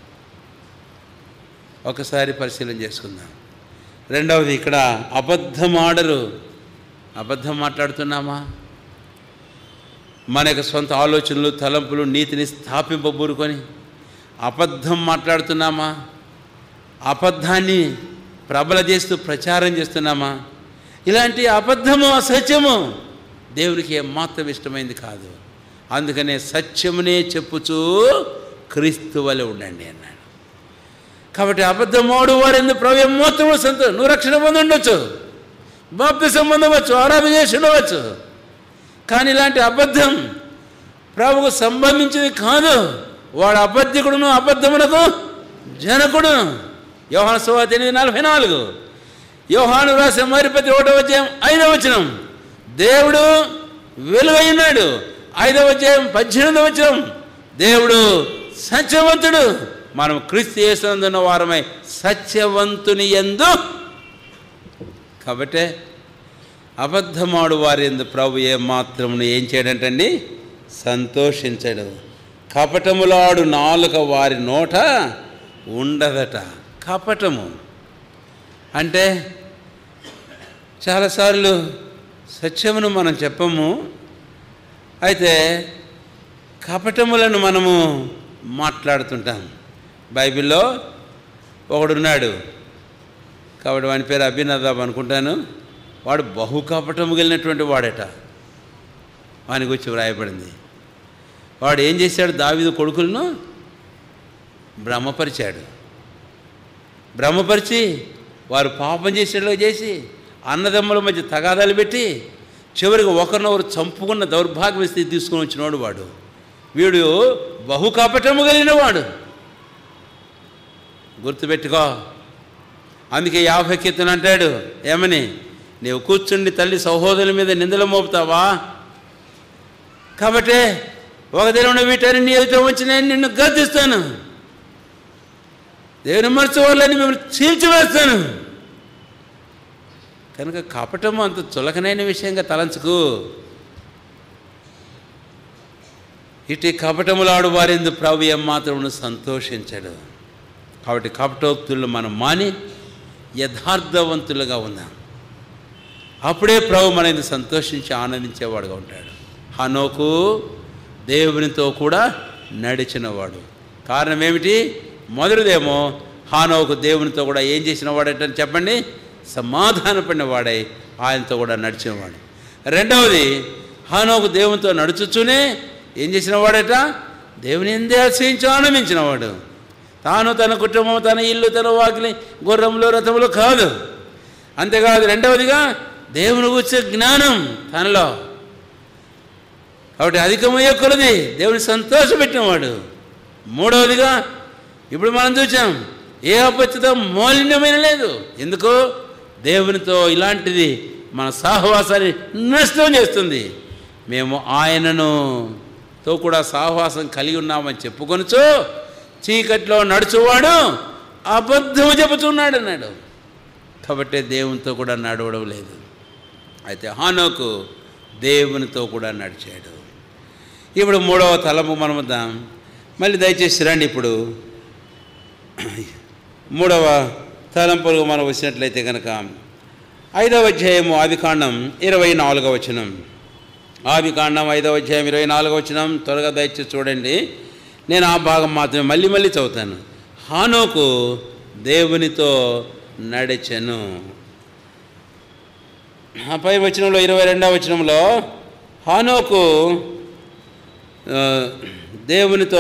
Speaker 1: ఒకసారి పరిశీలన చేసుకుందాం. రెండవది, ఇక్కడ అబద్ధం ఆడరు. అబద్ధం మాట్లాడుతున్నామా? మన యొక్క సొంత ఆలోచనలు, తలంపులు, నీతిని స్థాపింపబూరుకొని అబద్ధం మాట్లాడుతున్నామా? అబద్ధాన్ని ప్రబల చేస్తూ ప్రచారం చేస్తున్నామా? ఇలాంటి అబద్ధము, అసత్యము దేవునికి ఏమాత్రం ఇష్టమైంది కాదు. అందుకనే సత్యమునే చెప్పుచూ క్రీస్తు వలె ఉండండి అన్నాడు. కాబట్టి అబద్ధమోడు వారు ఎందుకు ప్రభు ఏమాత్రము సంతోషం. నువ్వు రక్షణ పొంది ఉండొచ్చు, బాప్తిసం పొందవచ్చు, ఆరాధన చేసి ఉండవచ్చు, కానీ ఇలాంటి అబద్ధం ప్రభువుకు సంబంధించింది కాదు. వాడు అబద్ధికుడును, అబద్ధమునకు జనకుడు. యోహాను సువార్త 8:44. యోహాను రాసిన మొదటి పత్రిక 1వ అధ్యాయం 5వ వచనం, దేవుడు వెలుగైనాడు. 5వ అధ్యాయం 18వ వచనం, దేవుడు సత్యవంతుడు. మనం క్రీస్తు యేసునందున్న వారమై సత్యవంతుని యందు. కాబట్టి అబద్ధమాడు వారి యందు ప్రభు ఏమాత్రమును ఏం చేయడంటండి? సంతోషించడు. కపటములాడు నాలుక వారి నోట ఉండదట. కపటము అంటే చాలాసార్లు సత్యమును మనం చెప్పము, అయితే కపటములను మనము మాట్లాడుతుంటాం. బైబిల్లో ఒకడున్నాడు, కాబట్టి వాని పేరు అభినదాబ్ అనుకుంటాను. వాడు బహు కపటము కలిగినటువంటి వాడట. వానికి వచ్చి వ్రాయబడింది. వాడు ఏం చేశాడు? దావీదు కొడుకులను భ్రమపరిచాడు. భ్రమపరిచి వారు పాపం చేసేలా చేసి అన్నదమ్ముల మధ్య తగాదాలు పెట్టి చివరికి ఒకరినొకరు చంపుకున్న దౌర్భాగ్య స్థితి తీసుకుని వచ్చినవాడు వాడు. వీడు బహు కపటము కలిగిన వాడు. గుర్తుపెట్టుకో. అందుకే 50 కీర్తన అంటాడు ఏమని? నీవు కూర్చుండి తల్లి సహోదరుల మీద నిందలు మోపుతావా? కాబట్టి ఒక దినం వీటని నీ ఎదుట వచ్చి నేను నిన్ను గద్దిస్తాను, దేవుని మర్చిపోవాలని మిమ్మల్ని చీల్చివేస్తాను. కనుక కపటము అంత చులకనైన విషయంగా తలంచుకు. ఇటు కపటములాడు వారిందు ప్రభు ఏమాత్రమును సంతోషించడు. కాబట్టి కపటోక్తులు మనం మాని యథార్థవంతులుగా ఉందాం. అప్పుడే ప్రభు మనని సంతోషించి ఆనందించేవాడుగా ఉంటాడు. హనోకు దేవునితో కూడా నడిచినవాడు. కారణం ఏమిటి? మొదటిదేమో హానోకు దేవునితో కూడా ఏం చేసిన వాడట చెప్పండి? సమాధానపడిన వాడై ఆయనతో కూడా నడిచినవాడు. రెండవది, హానోకు దేవునితో నడుచుతూనే ఏం చేసిన వాడట? దేవుని ఎందే ఆశ్రయించి ఆనందించినవాడు. తాను, తన కుటుంబం, తన ఇల్లు, తన వాకిలి, గుర్రములు, రథములు కాదు. అంతేకాదు, రెండవదిగా దేవుని గురించిన జ్ఞానం తనలో. కాబట్టి అధికమయ్యే కొలది దేవుని సంతోషపెట్టినవాడు. మూడవదిగా ఇప్పుడు మనం చూసాం, ఏ అపరిచిత మౌలిన్యమైన లేదు. ఎందుకు? దేవునితో ఇలాంటిది మన సహవాసాన్ని నష్టం చేస్తుంది. మేము ఆయనతో కూడా సహవాసం కలిగి ఉన్నామని చెప్పుకొనొచ్చు చీకట్లో నడుచువాడు అబద్ధము చెబుతున్నాడు అన్నాడు. కాబట్టి దేవునితో కూడా నడవడం లేదు. అయితే హానోకు దేవునితో కూడా నడిచాడు. ఇప్పుడు మూడవ తలంపు మనం వద్దాం. మళ్ళీ దయచేసి రండి. ఇప్పుడు మూడవ తలంపులకు మనం వచ్చినట్లయితే కనుక 5వ అధ్యాయము ఆదికాండం 24వ వచనం. ఆదికాండం 5వ అధ్యాయం 24వ వచనం త్వరగా దయచేసి చూడండి. నేను ఆ భాగం మాత్రమే మళ్ళీ మళ్ళీ చదువుతాను. హానోకు దేవునితో నడిచెను. పై వచనంలో 22వ వచనంలో హానోకు దేవునితో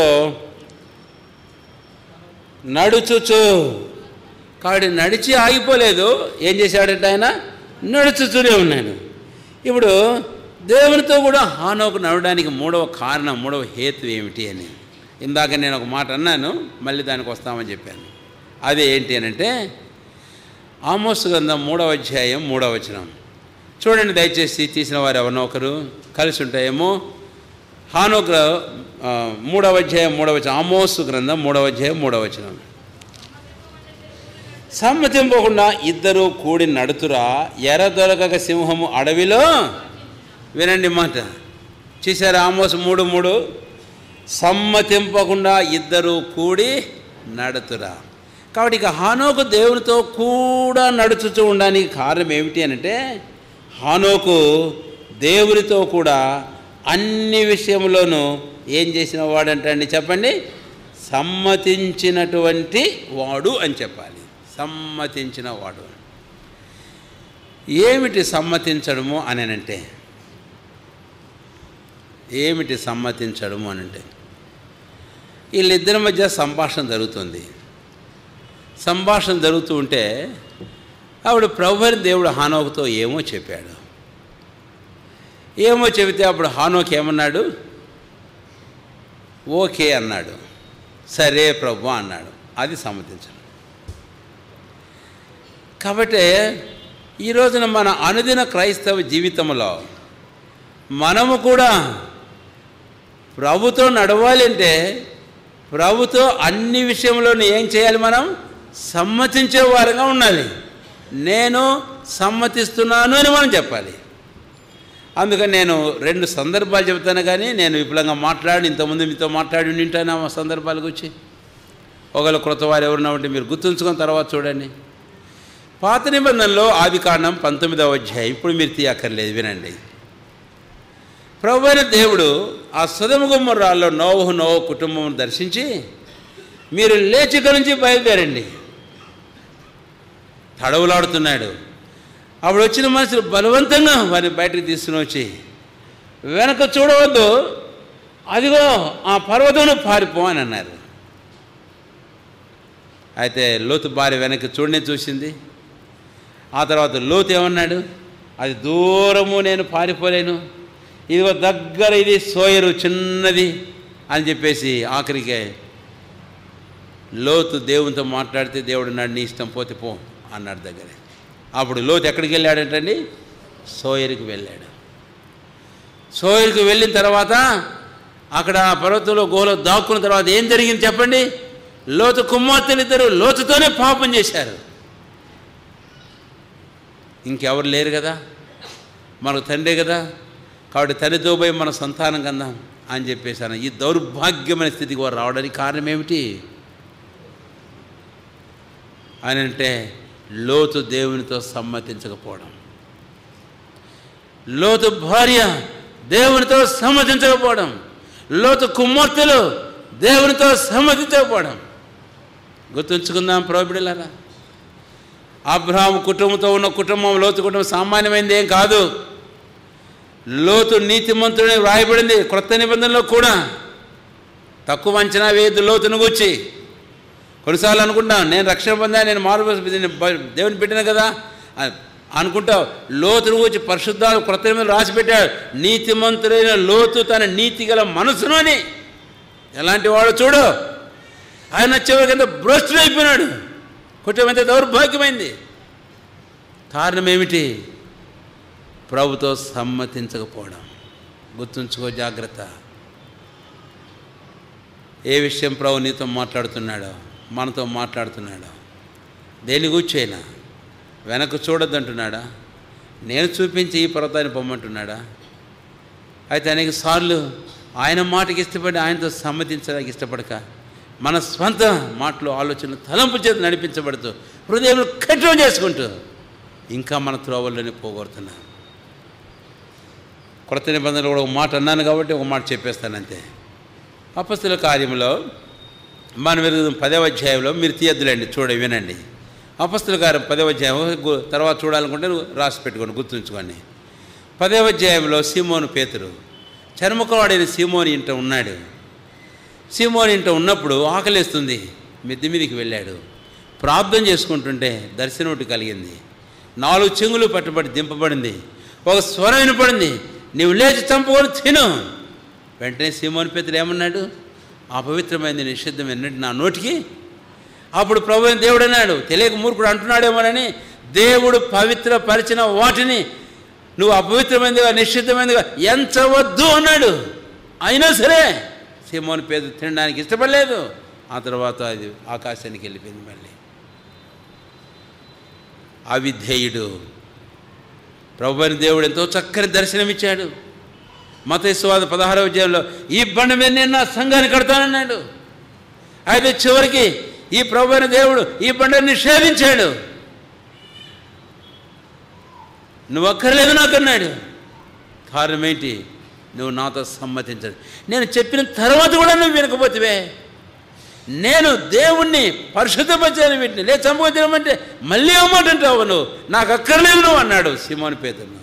Speaker 1: నడుచుచు, కాబట్టి నడిచి ఆగిపోలేదు. ఏం చేశాడంటే ఆయన నడుచుతూనే ఉన్నాడు. ఇప్పుడు దేవునితో కూడా హానోకు నడవడానికి మూడవ కారణం, మూడవ హేతు ఏమిటి అని ఇందాక నేను ఒక మాట అన్నాను, మళ్ళీ దానికి వస్తామని చెప్పాను. అది ఏంటి అని అంటే ఆమోసు గ్రంథం 3వ అధ్యాయం 3వ వచనం చూడండి దయచేసి. తీసిన వారు ఎవరినో ఒకరు కలిసి ఉంటాయేమో. హానోకు 3వ అధ్యాయం 3వ వచనం, ఆమోసు గ్రంథం 3వ అధ్యాయం 3వ వచనం. సమ్మతింపకుండా ఇద్దరు కూడి నడుతురా, ఎర్ర దొరకక సింహము అడవిలో. వినండి మాట, చూసారా? ఆమోసు 3:3 సమ్మతింపకుండా ఇద్దరు కూడి నడుతురా. కాబట్టి ఇక హానోకు దేవునితో కూడా నడుచుతూ ఉండడానికి కారణం ఏమిటి అనంటే, హానోకు దేవునితో కూడా అన్ని విషయంలోనూ ఏం చేసిన వాడంటే అండి చెప్పండి, సమ్మతించినటువంటి వాడు అని చెప్పాలి. సమ్మతించిన వాడు. ఏమిటి సమ్మతించడము అని అంటే, ఏమిటి సమ్మతించడము అని అంటే, వీళ్ళిద్దరి మధ్య సంభాషణ జరుగుతుంది. సంభాషణ జరుగుతూ ఉంటే అప్పుడు ప్రభువైన దేవుడు హానోకుతో ఏమో చెప్పాడు. ఏమో చెబితే అప్పుడు హానోకు ఏమన్నాడు? ఓకే అన్నాడు. సరే ప్రభు అన్నాడు. అది సమ్మతించడం. కాబట్టి ఈ రోజున మన అనుదిన క్రైస్తవ జీవితంలో మనము కూడా ప్రభుతో నడవాలి అంటే ప్రభుతో అన్ని విషయంలోనూ ఏం చేయాలి? మనం సమ్మతించే వారంగా ఉండాలి. నేను సమ్మతిస్తున్నాను అని మనం చెప్పాలి. అందుకని నేను 2 సందర్భాలు చెబుతాను, కానీ నేను విపులంగా మాట్లాడి ఇంతకుముందు మీతో మాట్లాడి ఉంటాను ఆ సందర్భాలకు వచ్చి. ఒకవేళ క్రొత్త వారు ఎవరున్నా ఉంటే మీరు గుర్తుంచుకొని తర్వాత చూడండి. పాత నిబంధనలో ఆదికాండం 19వ అధ్యాయం, ఇప్పుడు మీరు తీయక్కర్లేదు, వినండి. ప్రభువైన దేవుడు ఆ సొదొమ గొమొర్రాలో నోవహు కుటుంబం దర్శించి, మీరు లేచి ఇక్కడి నుంచి బయలుదేరండి. తడవులాడుతున్నాడు. అప్పుడు వచ్చిన మనుషులు బలవంతంగా వారిని బయటకు తీసుకుని వచ్చి, వెనక చూడవద్దు, అదిగో ఆ పర్వతంలో పారిపో అని అన్నారు. అయితే లోతు భార్య వెనక్కి చూసింది. ఆ తర్వాత లోతు ఏమన్నాడు? అది దూరము నేను పారిపోలేను, ఇదిగో దగ్గర ఇది సోయరు చిన్నది అని చెప్పేసి ఆఖరికి లోతు దేవునితో మాట్లాడితే దేవుడు అన్నాడు, నీ ఇష్టం పోతే పో అన్నాడు దగ్గరే. అప్పుడు లోతు ఎక్కడికి వెళ్ళాడంటండి? సోయరుకి వెళ్ళాడు. సోయరుకి వెళ్ళిన తర్వాత అక్కడ పర్వతంలో గుహలో దాక్కున్న తర్వాత ఏం జరిగింది చెప్పండి? లోతు కుమార్తెలిద్దరూ లోతుతోనే పాపం చేశారు. ఇంకెవరు లేరు కదా, మనకు తండ్రే కదా, కాబట్టి తండ్రితో పోయి మన సంతానం కందాం అని చెప్పేసాను. ఈ దౌర్భాగ్యమైన స్థితికి వారు రావడానికి కారణం ఏమిటి అని అంటే, లోతు దేవునితో సమ్మతించకపోవడం. లోతు భార్య దేవునితో సమ్మతించకపోవడం, లోతు కుమార్తెలు దేవునితో సమ్మతించకపోవడం. గుర్తుంచుకుందాం ప్రభుబిడ్డలారా, అబ్రహాము కుటుంబంతో ఉన్న కుటుంబం, లోతు కుటుంబం సామాన్యమైనది ఏం కాదు. లోతు నీతిమంతుడని వ్రాయబడింది క్రొత్త నిబంధనలో కూడా. తక్కువ అంచనా వేయద్దు లోతును గూర్చి. కొన్నిసార్లు అనుకుంటాం, నేను రక్షణ పొందా, నేను దేవుని పెట్టిన కదా అనుకుంటావు. లోతును గూర్చి పరిశుద్ధాలు క్రొత్త నిబంధనలు రాసి పెట్టాడు. నీతిమంతుడైన లోతు తన నీతి గల మనసును అని. ఎలాంటి వాడు చూడు, ఆయన చివరికి ఎంత భ్రష్టుడైపోయినాడు. కుటుంబం ఎంత దౌర్భాగ్యమైంది. కారణం ఏమిటి? ప్రభుతో సమ్మతించకపోవడం. గుర్తుంచుకో, జాగ్రత్త. ఏ విషయం ప్రభు నీతో మాట్లాడుతున్నాడో, మనతో మాట్లాడుతున్నాడో, దేని కూర్చోయినా వెనక్కు చూడొద్దంటున్నాడా? నేను చూపించి ఈ పర్వతాన్ని పొమ్మంటున్నాడా? అయితే అనేక సార్లు ఆయన మాటకి ఇష్టపడి ఆయనతో సమ్మతించడానికి ఇష్టపడక మన స్వంత మాటలు, ఆలోచనలు, తలంపు చేత నడిపించబడుతూ హృదయం కఠినం చేసుకుంటూ ఇంకా మన త్రోవల్లోనే పోగొడుతున్నాం. క్రొత్త నిబంధనలు కూడా ఒక మాట అన్నాను కాబట్టి ఒక మాట చెప్పేస్తానంతే. అపొస్తలుల కార్యంలో మనం 10వ అధ్యాయంలో మీరు తీయద్దులేండి, వినండి. అపొస్తలుల కార్యం 10వ అధ్యాయం తర్వాత చూడాలనుకుంటే రాసి పెట్టుకోండి, గుర్తుంచుకోండి. 10వ అధ్యాయంలో సీమోను పేతురు, చర్మకవాడైన సీమోని ఇంట ఉన్నాడు. సీమోని ఇంట ఉన్నప్పుడు ఆకలేస్తుంది, మిద్దె మీదకి వెళ్ళాడు. ప్రార్థన చేసుకుంటుంటే దర్శనం ఒకటి కలిగింది. 4 చెంగులు పట్టుబడి దింపబడింది. ఒక స్వరం వినపడింది, నీవు లేచి చంపుకొని తిను. వెంటనే సీమోని పేతురు ఏమన్నాడు? అపవిత్రమైంది నిషిద్ధమైనట్టు నా నోటికి. అప్పుడు ప్రభు దేవుడు అన్నాడు, తెలియక మూర్ఖుడు అంటున్నాడేమోనని, దేవుడు పవిత్రపరిచిన వాటిని నువ్వు అపవిత్రమైనదిగా నిషిద్ధమైనదిగా ఎంచవద్దు అన్నాడు. అయినా సరే సీమోని పేతురు తినడానికి ఇష్టపడలేదు. ఆ తర్వాత అది ఆకాశానికి వెళ్ళిపోయింది. మళ్ళీ అవిధేయుడు. ప్రభువైన దేవుడు ఎంతో చక్కని దర్శనమిచ్చాడు. మత్తయి సువార్త 16వ అధ్యాయంలో ఈ బండ మీద నేను నా సంఘాన్ని కడతానన్నాడు. అయితే చివరికి ఈ ప్రభువైన దేవుడు ఈ బండని నిషేధించాడు. నువ్వు అక్కర్లేదు నాకన్నాడు. కారణం ఏంటి? నువ్వు నాతో సమ్మతించదు. నేను చెప్పిన తర్వాత కూడా నువ్వు వినకపోతివే. నేను దేవుణ్ణి పరిశుద్ధపరిచాను, వీటిని లే చంపుకోమంటే మళ్ళీ అమ్మాట అంటావు, నువ్వు నాకు అక్కర్లేదు నువ్వు అన్నాడు సీమోను పేతురును.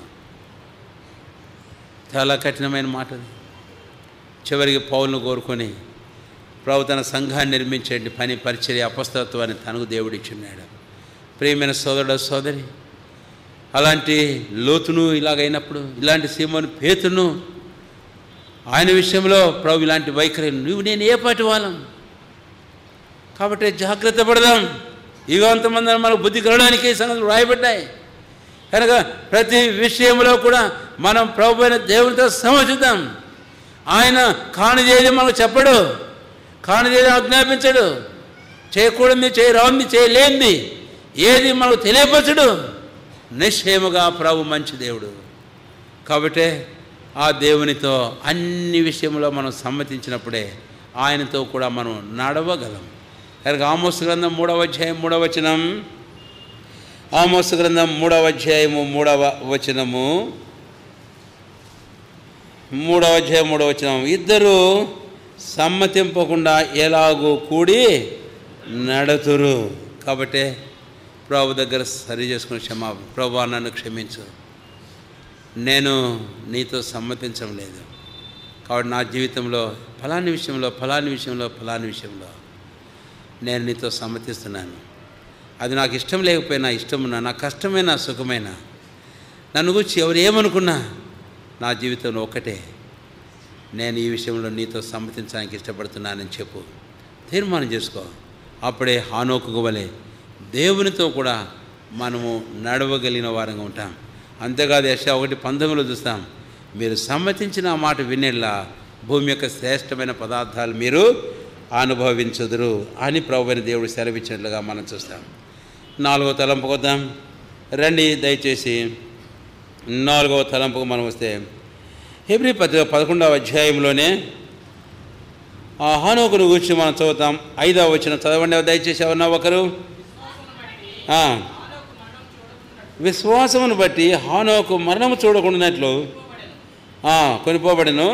Speaker 1: చాలా కఠినమైన మాట. చివరికి పౌలును కోరుకొని ప్రభు తన సంఘాన్ని నిర్మించండి, పని పరిచర్య అపొస్తలత్వాన్ని తనకు దేవుడు ఇచ్చున్నాడు. ప్రియమైన సోదరుడు సోదరి, అలాంటి లోతును ఇలాగైనప్పుడు, ఇలాంటి సీమోను పేతురును ఆయన విషయంలో ప్రభు ఇలాంటి వైఖరి, నువ్వు నేను ఏ పాటి వాళ్ళం. కాబట్టి జాగ్రత్త పడదాం. యుగాంతమంది మనకు బుద్ధి కలగడానికి ఈ సంగతులు రాయబడ్డాయి కనుక ప్రతి విషయంలో కూడా మనం ప్రభు అయిన దేవునితో సమచిద్దాం. ఆయన కానిదేది మనకు చెప్పడు, కానిదేది ఆజ్ఞాపించడు, చేయకూడదు చేయరాంది చేయలేంది ఏది మనకు తెలియపరచడు. నిశ్చయముగా ప్రభు మంచి దేవుడు. కాబట్టి ఆ దేవునితో అన్ని విషయంలో మనం సమ్మతించినప్పుడే ఆయనతో కూడా మనం నడవగలం. కనుక ఆమోసు గ్రంథం 3వ అధ్యాయం 3వ వచనం, ఆమోసు గ్రంథం 3వ అధ్యాయము 3వ వచనము, 3వ అధ్యాయం 3వ వచనం, ఇద్దరు సమ్మతింపకుండా ఎలాగూ కూడి నడుతురు. కాబట్టి ప్రభు దగ్గర సరి చేసుకుని క్షమాపణ, ప్రభు నన్ను క్షమించు, నేను నీతో సమ్మతించడం లేదు. కాబట్టి నా జీవితంలో ఫలాని విషయంలో నేను నీతో సమ్మతిస్తున్నాను. అది నాకు ఇష్టం లేకపోయినా ఇష్టమున్నా, నాకు కష్టమైనా సుఖమైనా, నన్ను గురించి ఎవరు ఏమనుకున్నా నా జీవితంలో ఒకటే, నేను ఈ విషయంలో నీతో సమ్మతించడానికి ఇష్టపడుతున్నానని చెప్పు, తీర్మానం చేసుకో. అప్పుడే హానోకు వలె దేవునితో కూడా మనము నడవగలిగిన వారంగా ఉంటాం. అంతేకాదు యెషయా 1:19 చూస్తాం, మీరు సమ్మతించిన ఆ మాట వినేలా భూమి యొక్క శ్రేష్టమైన పదార్థాలు మీరు అనుభవించుదురు అని ప్రభువైన దేవుడు సెలవిచ్చినట్లుగా మనం చూస్తాం. 4వ తలంపుకు వద్దాం రండి దయచేసి. 4వ తలంపుకు మనం వస్తే హెబ్రీ పత్రిక 11వ అధ్యాయంలోనే ఆ హానోకును గురించి మనం చదువుతాం. 5వ వచనం చదవండి దయచేసి. ఎవరన్నా ఒకరు? విశ్వాసమును బట్టి హానోకు మరణము చూడకుండానట్లు కొనిపోబడెను,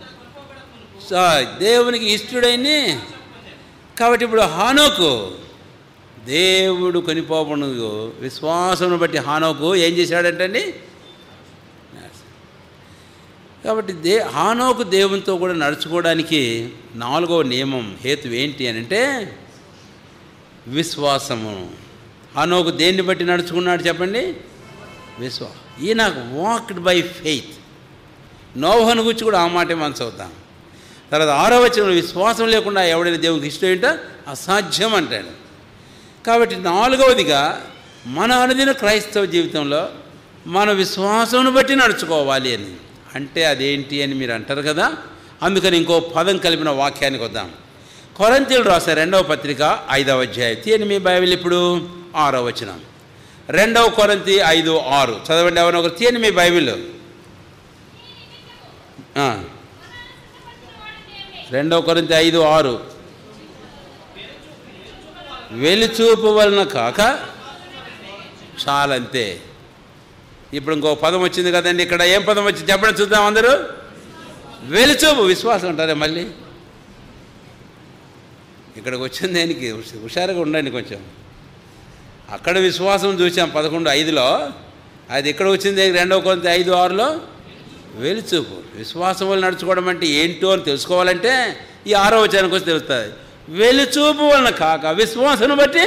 Speaker 1: దేవునికి ఇష్టడైంది. కాబట్టి ఇప్పుడు హానోకు దేవుడు కొనిపోబడు విశ్వాసమును బట్టి హానోకు ఏం చేశాడంటండి? కాబట్టి హానోకు దేవునితో కూడా నడుచుకోవడానికి 4వ నియమం హేతు ఏంటి అని అంటే విశ్వాసము. హానోకు దేన్ని బట్టి నడుచుకున్నాడు చెప్పండి? విశ్వాసం. ఈయన వాక్డ్ బై ఫెయిత్. నోవహును గురించి కూడా ఆ మాటే మనం చదువుతాం. తర్వాత 6వ వచనంలో విశ్వాసం లేకుండా ఎవడైనా దేవునికి ఇష్టం ఏంటో అసాధ్యం అంటాడు. కాబట్టి 4వదిగా మన అనుదిన క్రైస్తవ జీవితంలో మన విశ్వాసమును బట్టి నడుచుకోవాలి అని అంటే అదేంటి అని మీరు అంటారు కదా. అందుకని ఇంకో పదం కలిపిన వాక్యానికి వద్దాం. కొరింథీయులు రాసే 2వ పత్రిక 5వ అధ్యాయం తీయని మీ బైబిల్ ఇప్పుడు 6వ వచనం. 2 కొరింథీ 5:6 చదవండి. ఎవరైనా ఒకరు తీయని మీ బైబిల్. 2 కొరింథీ 5:6 వెలిచూపు వలన కాక చాలంతే. ఇప్పుడు ఇంకో పదం వచ్చింది కదండి. ఇక్కడ ఏం పదం వచ్చింది చెప్పండి చూద్దాం అందరూ. వెలిచూపు. విశ్వాసం అంటారే మళ్ళీ. ఇక్కడికి వచ్చింది దేనికి? హుషారుగా ఉండండి కొంచెం. అక్కడ విశ్వాసం చూసాం 11:5లో, అది ఇక్కడ వచ్చింది 2 కొరింథీ 5:6లో వెలుచూపు. విశ్వాసం వల్ల నడుచుకోవడం అంటే ఏంటో అని తెలుసుకోవాలంటే ఈ 6వ వచనానికి వచ్చి తెలుస్తుంది. వెలుచూపు వలన కాక విశ్వాసం బట్టి.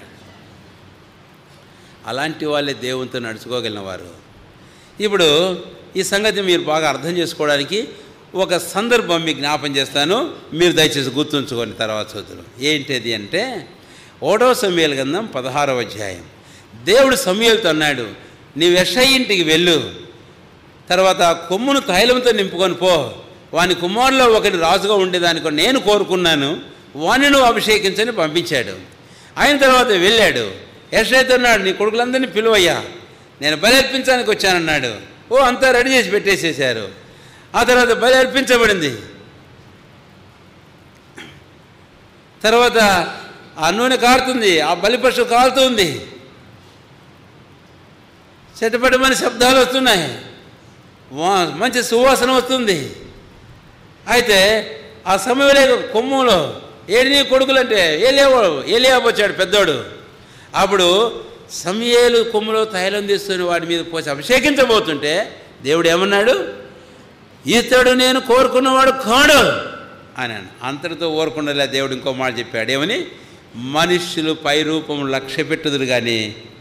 Speaker 1: అలాంటి వాళ్ళే దేవునితో నడుచుకోగలిగిన వారు. ఇప్పుడు ఈ సంగతి మీరు బాగా అర్థం చేసుకోవడానికి ఒక సందర్భం మీకు జ్ఞాపం చేస్తాను, మీరు దయచేసి గుర్తుంచుకోండి తర్వాత చదువులు. ఏంటిది అంటే 1వ సమూయేలు గ్రంథం 16వ అధ్యాయం. దేవుడు సమూయేలుతో అన్నాడు, నీవు యెషయి ఇంటికి వెళ్ళు, తర్వాత కొమ్మును తైలంతో నింపుకొని పో, వాని కుమారులో ఒకరి రాజుగా ఉండేదానికో నేను కోరుకున్నాను, వాని నువ్వు అభిషేకించని పంపించాడు. అయిన తర్వాత వెళ్ళాడు. యెషయితో అన్నాడు, నీ కొడుకులందరినీ పిలువయ్యా, నేను బలి అర్పించడానికి వచ్చానన్నాడు. ఓ అంతా రెడీ చేసి పెట్టేసేసారు. ఆ తర్వాత బలి అర్పించబడింది. తర్వాత ఆ నూనె కారుతుంది, ఆ బలిపశువు కాలుతుంది, చెట్టపడమని శబ్దాలు వస్తున్నాయి, మంచి సువాసన వస్తుంది. అయితే ఆ సమయంలో కొమ్ములో ఏడు నీ కొడుకులంటే ఏలియాబు వచ్చాడు పెద్దోడు. అప్పుడు సమూయేలు కొమ్ములో తైలం తీసుకుని వాడి మీద పోసి అభిషేకించబోతుంటే దేవుడు ఏమన్నాడు? ఇతడు నేను కోరుకున్నవాడు కాడు అని. అంతటితో ఓరుకుండలే దేవుడు ఇంకో మాట చెప్పాడు. ఏమని? మనుష్యులు పై రూపం లక్ష్య పెట్టుదురు కానీ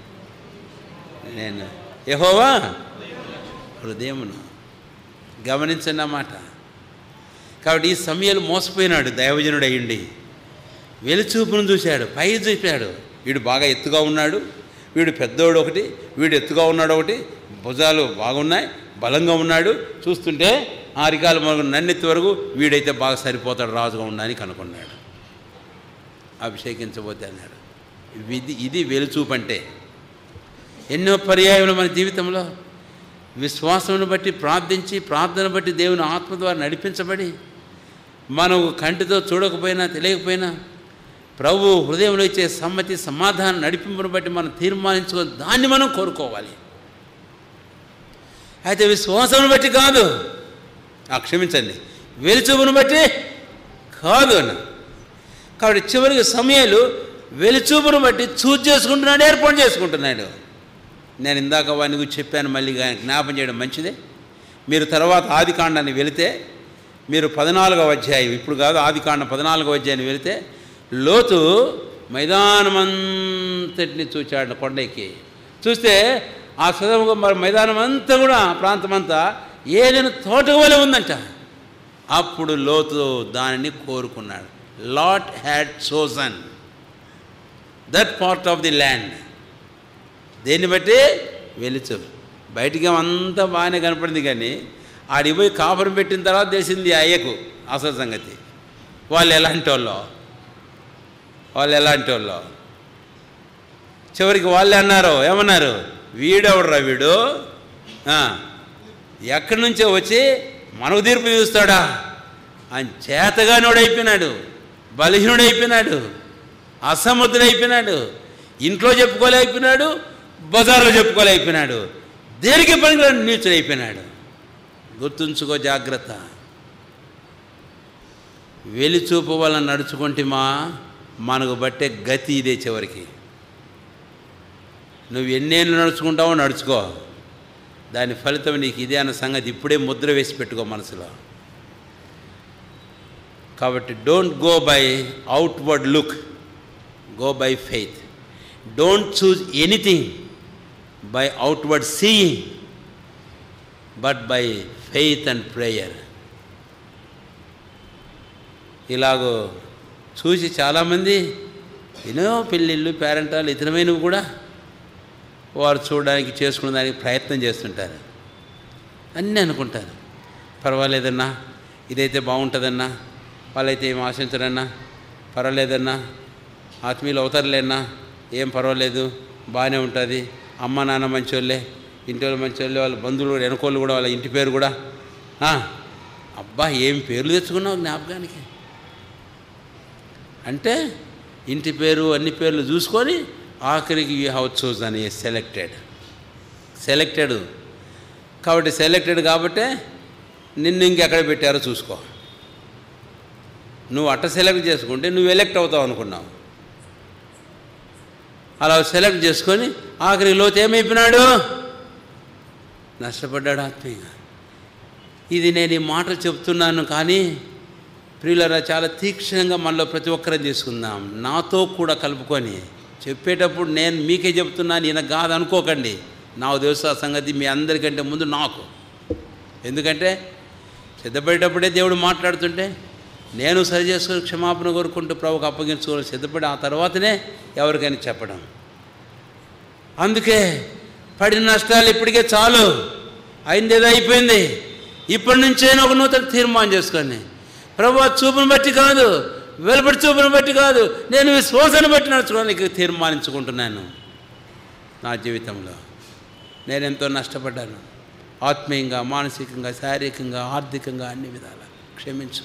Speaker 1: నేను యెహోవా హృదయమును. గమనించండి అన్నమాట. కాబట్టి ఈ సమూయేలు మోసపోయినాడు. దైవజనుడు అయ్యిండి వెలుచూపును చూశాడు, పై చూశాడు. వీడు బాగా ఎత్తుగా ఉన్నాడు, వీడు పెద్దోడు ఒకటి, వీడు ఎత్తుగా ఉన్నాడు ఒకటి, భుజాలు బాగున్నాయి, బలంగా ఉన్నాడు. చూస్తుంటే ఆరికాలు నన్నెత్తి వరకు వీడైతే బాగా సరిపోతాడు, రాజుగా ఉండని కనుక్కున్నాడు. అభిషేకించబోతే అన్నాడు. ఇది వెలుచూపు అంటే. ఎన్నో పర్యాయములు మన జీవితంలో విశ్వాసమును బట్టి ప్రార్థించి, ప్రార్థన బట్టి దేవుని ఆత్మ ద్వారా నడిపించబడి, మనం కంటితో చూడకపోయినా తెలియకపోయినా ప్రభు హృదయంలో ఇచ్చే సమ్మతి సమాధానం నడిపింపును బట్టి మనం తీర్మానించుకొని దాన్ని మనం కోరుకోవాలి. అయితే విశ్వాసమును బట్టి కాదు, క్షమించండి, వెలుచూపును బట్టి కాదు అన్న. కాబట్టి చివరికి సమూయేలు వెలుచూపును బట్టి చూజ్ చేసుకుంటున్నాడు, ఏర్పాటు చేసుకుంటున్నాడు. నేను ఇందాక వాని గురించి చెప్పాను, మళ్ళీ జ్ఞాపం చేయడం మంచిదే. మీరు తర్వాత ఆదికాండాన్ని వెళితే, మీరు 14వ అధ్యాయం, ఇప్పుడు కాదు ఆదికాండం 14వ అధ్యాయాన్ని వెళితే, లోతు మైదానమంతటిని చూచాడు కొండకి. చూస్తే ఆ సుధమ మైదానం అంతా కూడా ప్రాంతం అంతా ఏదైనా తోట వలె ఉందంట. అప్పుడు లోతు దానిని కోరుకున్నాడు. Lot had chosen that part of the land. దేన్ని బట్టి? వెలుచూపు. బయటికి అంతా బాగానే కనపడింది, కానీ ఆడికి పోయి కాపురం పెట్టిన తర్వాత తెలిసింది అయ్యకు అసలు సంగతి. వాళ్ళు ఎలాంటి వాళ్ళో చివరికి వాళ్ళే అన్నారు, ఏమన్నారు? వీడెవడరా వీడు, ఎక్కడి నుంచో వచ్చి మనకు తీర్పు చూస్తాడా అని చేతగానోడైపోయినాడు, బలహీనుడైపోయినాడు, అసమర్థుడైపోయినాడు, ఇంట్లో చెప్పుకోలేకపోయినాడు, బజార్లో చెప్పుకోలేకపోయినాడు, దేనికి పనికిరాని నీచుడైపోయినాడు. గుర్తుంచుకో, జాగ్రత్త. వెలుచూపు వలన నడుచుకుంటే మనకు బట్టే గతి ఇదే. చివరికి నువ్వు ఎన్నేళ్ళు నడుచుకుంటావో నడుచుకో, దాని ఫలితం నీకు ఇదే అన్న సంగతి ఇప్పుడే ముద్ర వేసి పెట్టుకో మనసులో. కాబట్టి don't go by outward look, go by faith. Don't choose anything by outward seeing, but by faith and prayer. ఇలాగో చూసి చాలామంది ఎన్నో పెళ్ళిళ్ళు, పేరెంటాలు, ఇతరమైనవి కూడా వారు చూడడానికి, చేసుకునే దానికి ప్రయత్నం చేస్తుంటారు. అన్నీ అనుకుంటారు, పర్వాలేదన్నా, ఇదైతే బాగుంటుందన్నా, వాళ్ళైతే ఏం ఆశించరన్నా, పర్వాలేదన్నా, ఆత్మీయులు అవుతారులేనా, ఏం పర్వాలేదు, బాగానే ఉంటుంది, అమ్మ నాన్న మంచోళ్ళే, ఇంటి వాళ్ళు మంచోళ్ళే, వాళ్ళ బంధువులు కూడా, వెనుకోళ్ళు కూడా, వాళ్ళ ఇంటి పేరు కూడా, అబ్బా ఏం పేర్లు తెచ్చుకున్నావు జ్ఞాపకానికి అంటే, ఇంటి పేరు అన్ని పేర్లు చూసుకొని ఆఖరికి you have chosen a selected. కాబట్టి సెలెక్టెడ్ కాబట్టే నిన్ను ఇంకెక్కడ పెట్టారో చూసుకో. నువ్వు అట్ట సెలెక్ట్ చేసుకుంటే నువ్వు ఎలెక్ట్ అవుతావు అనుకున్నావు. అలా సెలెక్ట్ చేసుకొని ఆఖరికి లోతు ఏమైపోయినాడు? నష్టపడ్డాడు ఆత్మీయంగా. ఇది నేను ఈ మాటలు చెప్తున్నాను, కానీ ప్రియులారా చాలా తీక్షణంగా మనలో ప్రతి ఒక్కరిని తీసుకుందాం, నాతో కూడా కలుపుకొని. చెప్పేటప్పుడు నేను మీకే చెప్తున్నాను, ఈయన కాదు అనుకోకండి. నాకు తెలుసు ఆ సంగతి మీ అందరికంటే ముందు నాకు. ఎందుకంటే సిద్ధపడేటప్పుడే దేవుడు మాట్లాడుతుంటే నేను సరి చేసుకుని క్షమాపణ కోరుకుంటూ ప్రభుకు అప్పగించుకోవాలి సిద్ధపడి ఆ తర్వాతనే ఎవరికైనా చెప్పడం. అందుకే పడిన నష్టాలు ఇప్పటికే చాలు, అయిందేదో అయిపోయింది. ఇప్పటి నుంచైనా ఒక నూతన తీర్మానం చేసుకొని, ప్రభువా చూపును బట్టి కాదు, వెలుపటి చూపును బట్టి కాదు, నేను విశ్వాసాన్ని బట్టి నడుచుకోవడానికి తీర్మానించుకుంటున్నాను. నా జీవితంలో నేను ఎంతో నష్టపడ్డాను, ఆత్మీయంగా, మానసికంగా, శారీరకంగా, ఆర్థికంగా, అన్ని విధాలా. క్షమించు.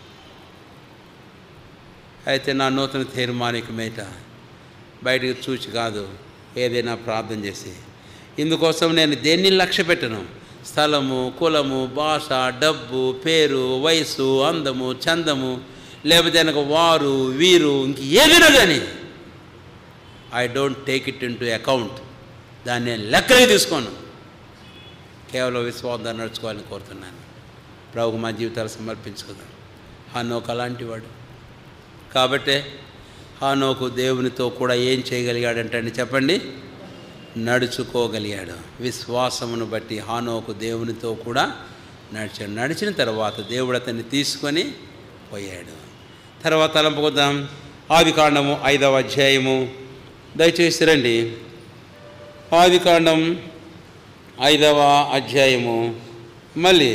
Speaker 1: అయితే నా నూతన తీర్మానికమేట బయటకు చూచి కాదు, ఏదైనా ప్రార్థన చేసి. ఇందుకోసం నేను దేన్ని లక్ష్య పెట్టను. స్థలము, కులము, భాష, డబ్బు, పేరు, వయసు, అందము, చందము, లేకపోతే నాకు వారు వీరు ఇంక ఏదైనా కానీ I don't take it into account. దాన్ని నేను లెక్కలే తీసుకోను. కేవలం విశ్వాసం నడుచుకోవాలని కోరుతున్నాను. ప్రభువు మా జీవితాలు సమర్పించుకుందాం. హనోకు అలాంటి వాడు కాబట్టే హనోకు దేవునితో కూడా ఏం చేయగలిగాడంటే చెప్పండి, నడుచుకోగలిగాడు. విశ్వాసమును బట్టి హనోకు దేవునితో కూడా నడిచాడు. నడిచిన తర్వాత దేవుడు అతన్ని తీసుకొని పోయాడు. తర్వాత తలంపుకొద్దాం. ఆదికాండము 5వ అధ్యాయము, దయచేసి రండి. ఆదికాండం 5వ అధ్యాయము మళ్ళీ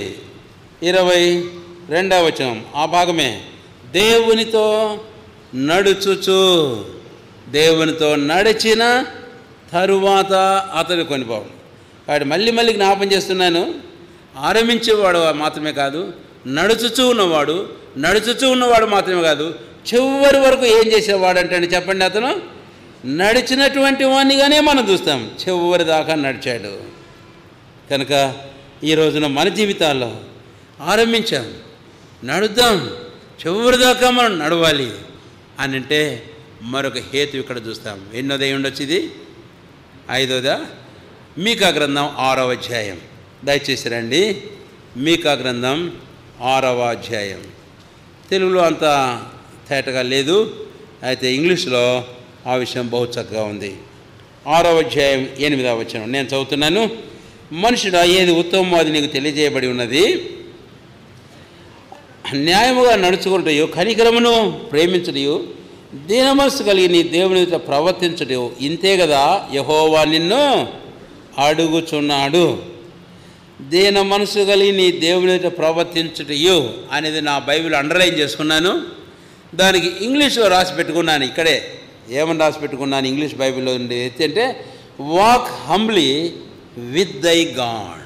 Speaker 1: 22వ వచనం, ఆ భాగమే. దేవునితో నడుచుచు, దేవునితో నడిచిన తరువాత అతడు కొనిపోవడం. వాడు మళ్ళీ మళ్ళీ జ్ఞాపం చేస్తున్నాను. ఆరంభించేవాడు మాత్రమే కాదు, నడుచుచూ ఉన్నవాడు మాత్రమే కాదు, చివరి వరకు ఏం చేసేవాడు అంటే చెప్పండి, అతను నడిచినటువంటి వాణ్ణిగానే మనం చూస్తాం. చివరి దాకా నడిచాడు. కనుక ఈ రోజున మన జీవితాల్లో ఆరంభించాం, నడుద్దాం, చివరి దాకా మనం నడవాలి అని అంటే మరొక హేతు ఇక్కడ చూస్తాం. ఎన్నోదే ఉండొచ్చు ఇది? 5వదా? మీకా గ్రంథం 6వ అధ్యాయం, దయచేసి రండి. మీకా గ్రంథం 6వ అధ్యాయం. తెలుగులో అంత తేటగా లేదు, అయితే ఇంగ్లీష్లో ఆ విషయం బహు చక్కగా ఉంది. 6వ అధ్యాయం 8వ వచనం నేను చదువుతున్నాను. మనుషుడా, ఏది ఉత్తమమో అది నీకు తెలియజేయబడి ఉన్నది. న్యాయముగా నడుచుకుంటాయో, కనికరమును ప్రేమించడయో, దీన మనస్సు కలిగి నీ దేవునితో ప్రవర్తించడయో, ఇంతే కదా యెహోవా నిన్ను అడుగుచున్నాడు. దీన మనసు కలిగి నీ దేవునితో ప్రవర్తించటయో అనేది నా బైబిల్ అండర్లైన్ చేసుకున్నాను. దానికి ఇంగ్లీష్లో రాసి పెట్టుకున్నాను. ఇక్కడే ఏమని రాసి పెట్టుకున్నాను ఇంగ్లీష్ బైబిల్లో ఉండే అంటే, walk humbly with thy God.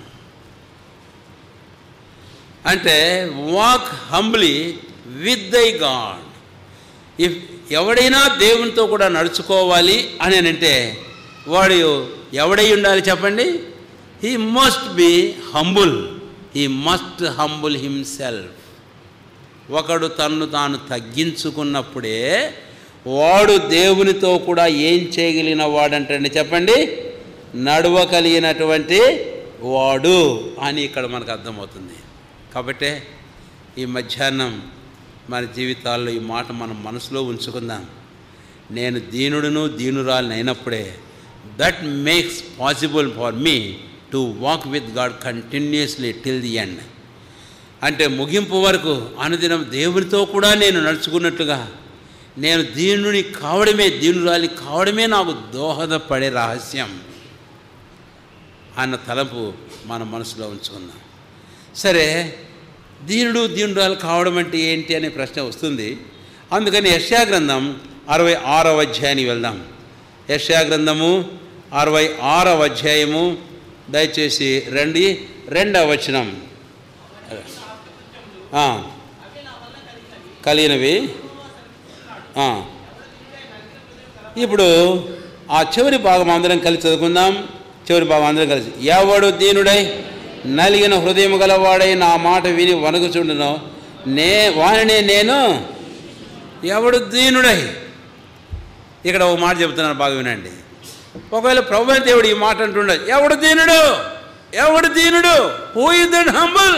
Speaker 1: అంటే walk humbly with thy God. ఎవడైనా దేవునితో కూడా నడుచుకోవాలి అని అంటే వాడు ఎవడై ఉండాలి చెప్పండి? He must be humble. He must humble himself. ఒకడు తన్ను తాను తగ్గించుకున్నప్పుడే వాడు దేవునితో కూడా ఏం చేయగలిగిన వాడంటే చెప్పండి, నడవగలిగినటువంటి వాడు అని ఇక్కడ మనకు అర్థమవుతుంది. కాబట్టి ఈ మధ్యాహ్నం మన జీవితాల్లో ఈ మాట మనం మనసులో ఉంచుకుందాం. నేను దీనుడును దీనురాలిని అయినప్పుడే that makes possible for me to walk with God continuously till the end. అంటే ముగింపు వరకు అనుదినం దేవునితో కూడా నేను నడుచుకున్నట్లుగా, నేను దీనుని కావడమే, దీనురాలి కావడమే నాకు దోహదపడే రహస్యం అన్న తలంపు మన మనసులో ఉంచుకుందాం. సరే, దీనుడు దీనురాలు కావడం అంటే ఏంటి అనే ప్రశ్న వస్తుంది. అందుకని యెషయా గ్రంథం 66వ అధ్యాయానికి వెళ్దాం. యెషయా గ్రంథము 66వ అధ్యాయము, దయచేసి రండి. 2వ వచనం. కలిగినవి. ఇప్పుడు ఆ చివరి భాగం అందరం కలిసి చదువుకుందాం. చివరి భాగం అందరం కలిసి. ఎవడు దీనుడై నలిగిన హృదయం గలవాడై నా మాట విని వణుకుచుండునో వానినే నేను ఎవడు దీనుడై. ఇక్కడ ఒక మాట చెబుతున్నాను, బాగా వినండి. ఒకవేళ ప్రభువైన దేవుడు ఈ మాట అంటుండే, ఎవడు దీనుడు, ఎవడు దీనుడు, who is that humble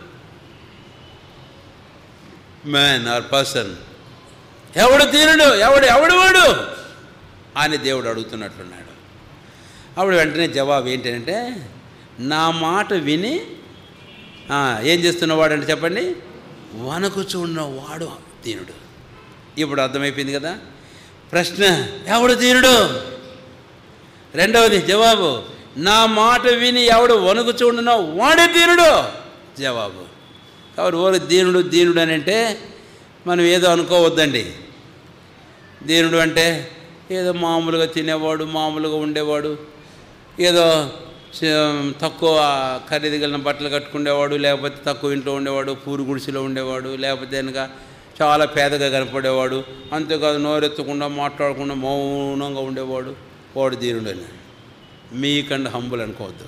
Speaker 1: man or person, ఎవడు దీనుడు, ఎవడు వాడు అని దేవుడు అడుగుతున్నట్లున్నాడు. అప్పుడు వెంటనే జవాబు ఏంటంటే, నా మాట విని ఏం చేస్తున్నవాడు అంటే చెప్పండి, వణకుచున్నవాడు దీనుడు. ఇప్పుడు అర్థమైపోయింది కదా ప్రశ్న, ఎవడు దీనుడు. రెండవది జవాబు, నా మాట విని ఎవడు వణుకుచుండునో వాడే దీనుడు జవాబు. కాబట్టి ఓరు దీనుడు అని అంటే మనం ఏదో అనుకోవద్దండి. దీనుడు అంటే ఏదో మామూలుగా తినేవాడు, మామూలుగా ఉండేవాడు, ఏదో తక్కువ ఖరీదు కలిగిన బట్టలు కట్టుకునేవాడు, లేకపోతే తక్కువ ఇంట్లో ఉండేవాడు, పూరు గుడిసెలో ఉండేవాడు, లేకపోతే కనుక చాలా పేదగా కనపడేవాడు, అంతేకాదు నోరెత్తకుండా మాట్లాడకుండా మౌనంగా ఉండేవాడు, వాడు దీనుడు అని. మీకంటే హంబుల్ అనుకోవద్దు.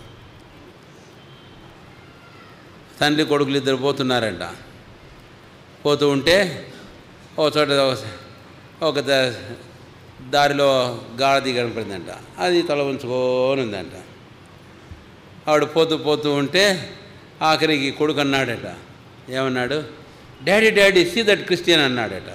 Speaker 1: తండ్రి కొడుకులు ఇద్దరు పోతున్నారంట. పోతూ ఉంటే ఒక చోట ఒక దారిలో గాడిద కనపడిందంట. అది తల ఉంచుకొని ఉందంట. ఆవిడ పోతూ ఉంటే ఆఖరికి కొడుకు అన్నాడట, ఏమన్నాడు, డాడీ సీ దట్ క్రిస్టియన్ అన్నాడట.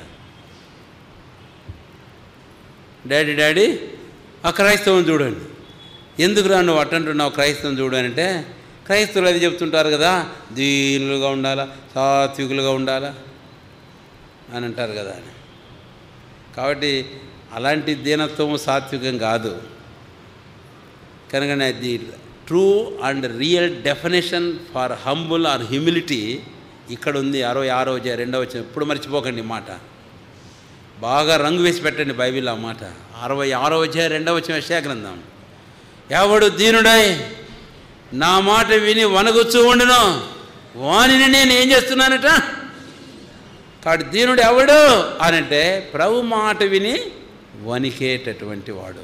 Speaker 1: డాడీ ఆ క్రైస్తవం చూడండి. ఎందుకురా నువ్వు అట్టంటున్నావు క్రైస్తవం చూడని అంటే, క్రైస్తవులు అది చెప్తుంటారు కదా, దీనులుగా ఉండాలా, సాత్వికులుగా ఉండాలా అని అంటారు కదా అని. కాబట్టి అలాంటి దీనత్వము సాత్వికం కాదు. కనుక the true and real definition for humble or humility ఇక్కడ ఉంది. 66వ అధ్యాయం 2వ వచనం. ఎప్పుడు మర్చిపోకండి మాట, బాగా రంగు వేసి పెట్టండి బైబిల్ ఆ మాట. 66వ అధ్యాయం 2వ వచనం యెషయా గ్రంథం. ఎవడు దీనుడై నా మాట విని వణగుచూ ఉండును వానిని నేను ఏం చేస్తున్నానట. కాబట్టి దీనుడు ఎవడు అనంటే ప్రభు మాట విని వణికేటటువంటి వాడు.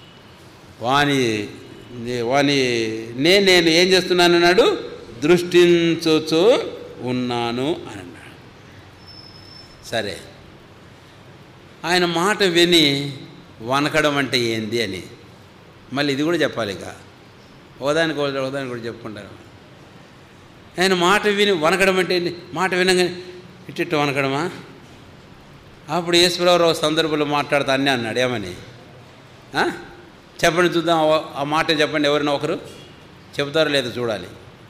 Speaker 1: వాని నేను ఏం చేస్తున్నాను అన్నాడు, దృష్టించుచూ ఉన్నాను అని అన్నాడు. సరే, ఆయన మాట విని వనకడం అంటే ఏంది అని మళ్ళీ ఇది కూడా చెప్పాలి. ఇక ఓదానికి కూడా చెప్పుకుంటారు. ఆయన మాట విని వనకడం అంటే ఏంటి, మాట వినగానే ఇట్టిట్టు వనకడమా. అప్పుడు యేసుప్రభువు సందర్భంలో మాట్లాడుతా అన్నీ అన్నాడు. ఏమని చెప్పండి చూద్దాం, ఆ మాట చెప్పండి. ఎవరైనా ఒకరు చెబుతారో లేదో చూడాలి.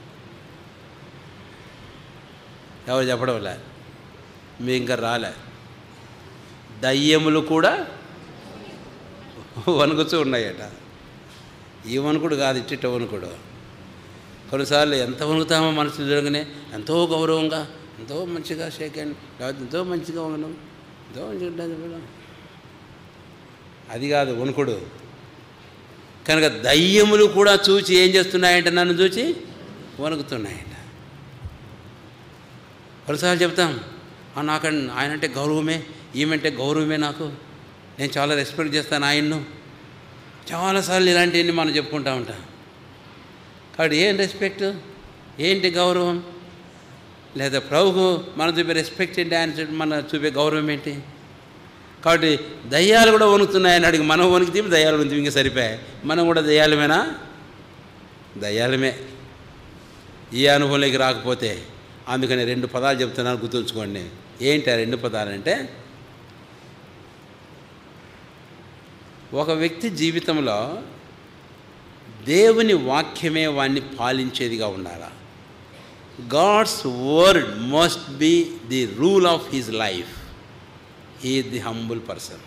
Speaker 1: ఎవరు చెప్పడం లే, మీ ఇంకా రాలే. దయ్యములు కూడా వణుకుతూ ఉన్నాయట. ఈ వణుకుడు కాదు, ఇట్టిట్ట వణుకుడు. కొన్నిసార్లు ఎంత వణుకుతామో మనసు జరగనే, ఎంతో గౌరవంగా, ఎంతో మంచిగా షేక్ హ్యాండ్, ఎంతో మంచిగా ఉండడం, ఎంతో మంచిగా, అది కాదు వణుకుడు. కనుక దయ్యములు కూడా చూచి ఏం చేస్తున్నాయంట, నన్ను చూచి వణుకుతున్నాయంట. కొన్నిసార్లు చెప్తాం, నాకంటే ఆయన అంటే గౌరవమే, ఈమెంటే గౌరవమే, నాకు నేను చాలా రెస్పెక్ట్ చేస్తాను ఆయన్ను. చాలాసార్లు ఇలాంటివన్నీ మనం చెప్పుకుంటూ ఉంటాం. కాబట్టి ఏం రెస్పెక్ట్, ఏంటి గౌరవం, లేదా ప్రభుకు మనం చూపే రెస్పెక్ట్ ఏంటి, ఆయన మన చూపే గౌరవం ఏంటి. కాబట్టి దయ్యాలు కూడా వణుకుతున్నాయని అడిగి మనం వణికితే దయ్యాలు వణుకుతాం, ఇంకా సరిపోయాయి. మనం కూడా దయ్యాలమేనా? దయ్యాలమే. ఈ అనుభవంలోకి రాకపోతే. అందుకని 2 పదాలు చెప్తున్నాను, గుర్తుంచుకోండి. ఏంటి ఆ 2 పదాలు అంటే, ఒక వ్యక్తి జీవితంలో దేవుని వాక్యమే వాడిని పాలించేదిగా ఉండాలా. God's word must be the rule of his life. He is the humble person.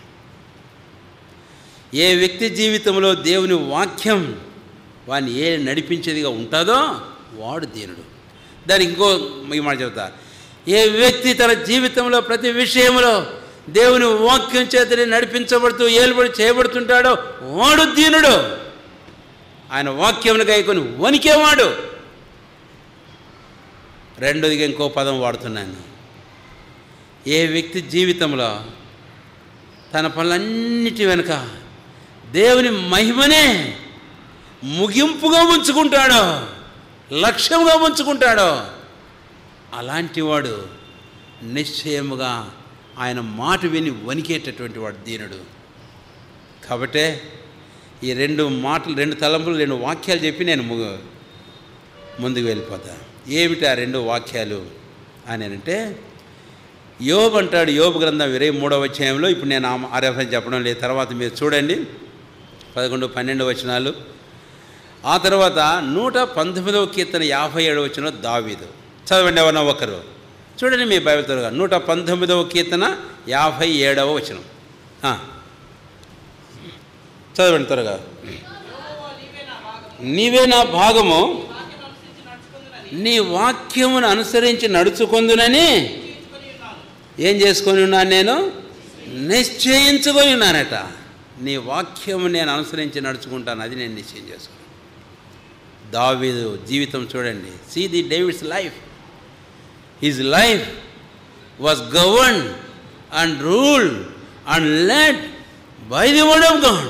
Speaker 1: ఏ వ్యక్తి జీవితంలో దేవుని వాక్యం వాడిని ఏ నడిపించేదిగా ఉంటుందో వాడు దీనుడు. దానికి ఇంకో ఈ మాట చెబుతా, ఏ వ్యక్తి తన జీవితంలో ప్రతి విషయంలో దేవుని వాక్యం చేతనే నడిపించబడుతూ ఏలుబడి చేయబడుతుంటాడో వాడు దీనుడు. ఆయన వాక్యంను గైకొని వణికేవాడు. రెండోదిగా ఇంకో పదం వాడుతున్నాను. ఏ వ్యక్తి జీవితంలో తన పనులన్నిటి వెనుక దేవుని మహిమనే ముగింపుగా ఉంచుకుంటాడో, లక్ష్యంగా ఉంచుకుంటాడో, అలాంటి వాడు నిశ్చయముగా ఆయన మాట విని వణికేటటువంటి వాడు దీనుడు. కాబట్టే ఈ 2 తలంపులు 2 వాక్యాలు చెప్పి నేను ముందుకు వెళ్ళిపోతా. ఏమిటి ఆ 2 వాక్యాలు అని అంటే, యోబు అంటాడు, యోబు గ్రంథం 23వ అధ్యాయంలో, ఇప్పుడు నేను ఆ రెఫరెన్స్ చెప్పడం లేదు, తర్వాత మీరు చూడండి 11, 12 వచనాలు. ఆ తర్వాత 119వ కీర్తన 57వ వచనం దావీదు. చదవండి ఎవరన్నా ఒకరు, చూడండి మీ బైబిల్ త్వరగా. 119వ కీర్తన 57వ వచనం చదవండి త్వరగా. నీవే నా భాగము, నీ వాక్యమును అనుసరించి నడుచుకొందునని ఏం చేసుకొని ఉన్నాను, నేను నిశ్చయించుకొని ఉన్నానట. నీ వాక్యము నేను అనుసరించి నడుచుకుంటాను, అది నేను నిశ్చయం చేసుకున్నాను. దావీదు జీవితం చూడండి. See the David's life. His life was governed and ruled and led by the word of God.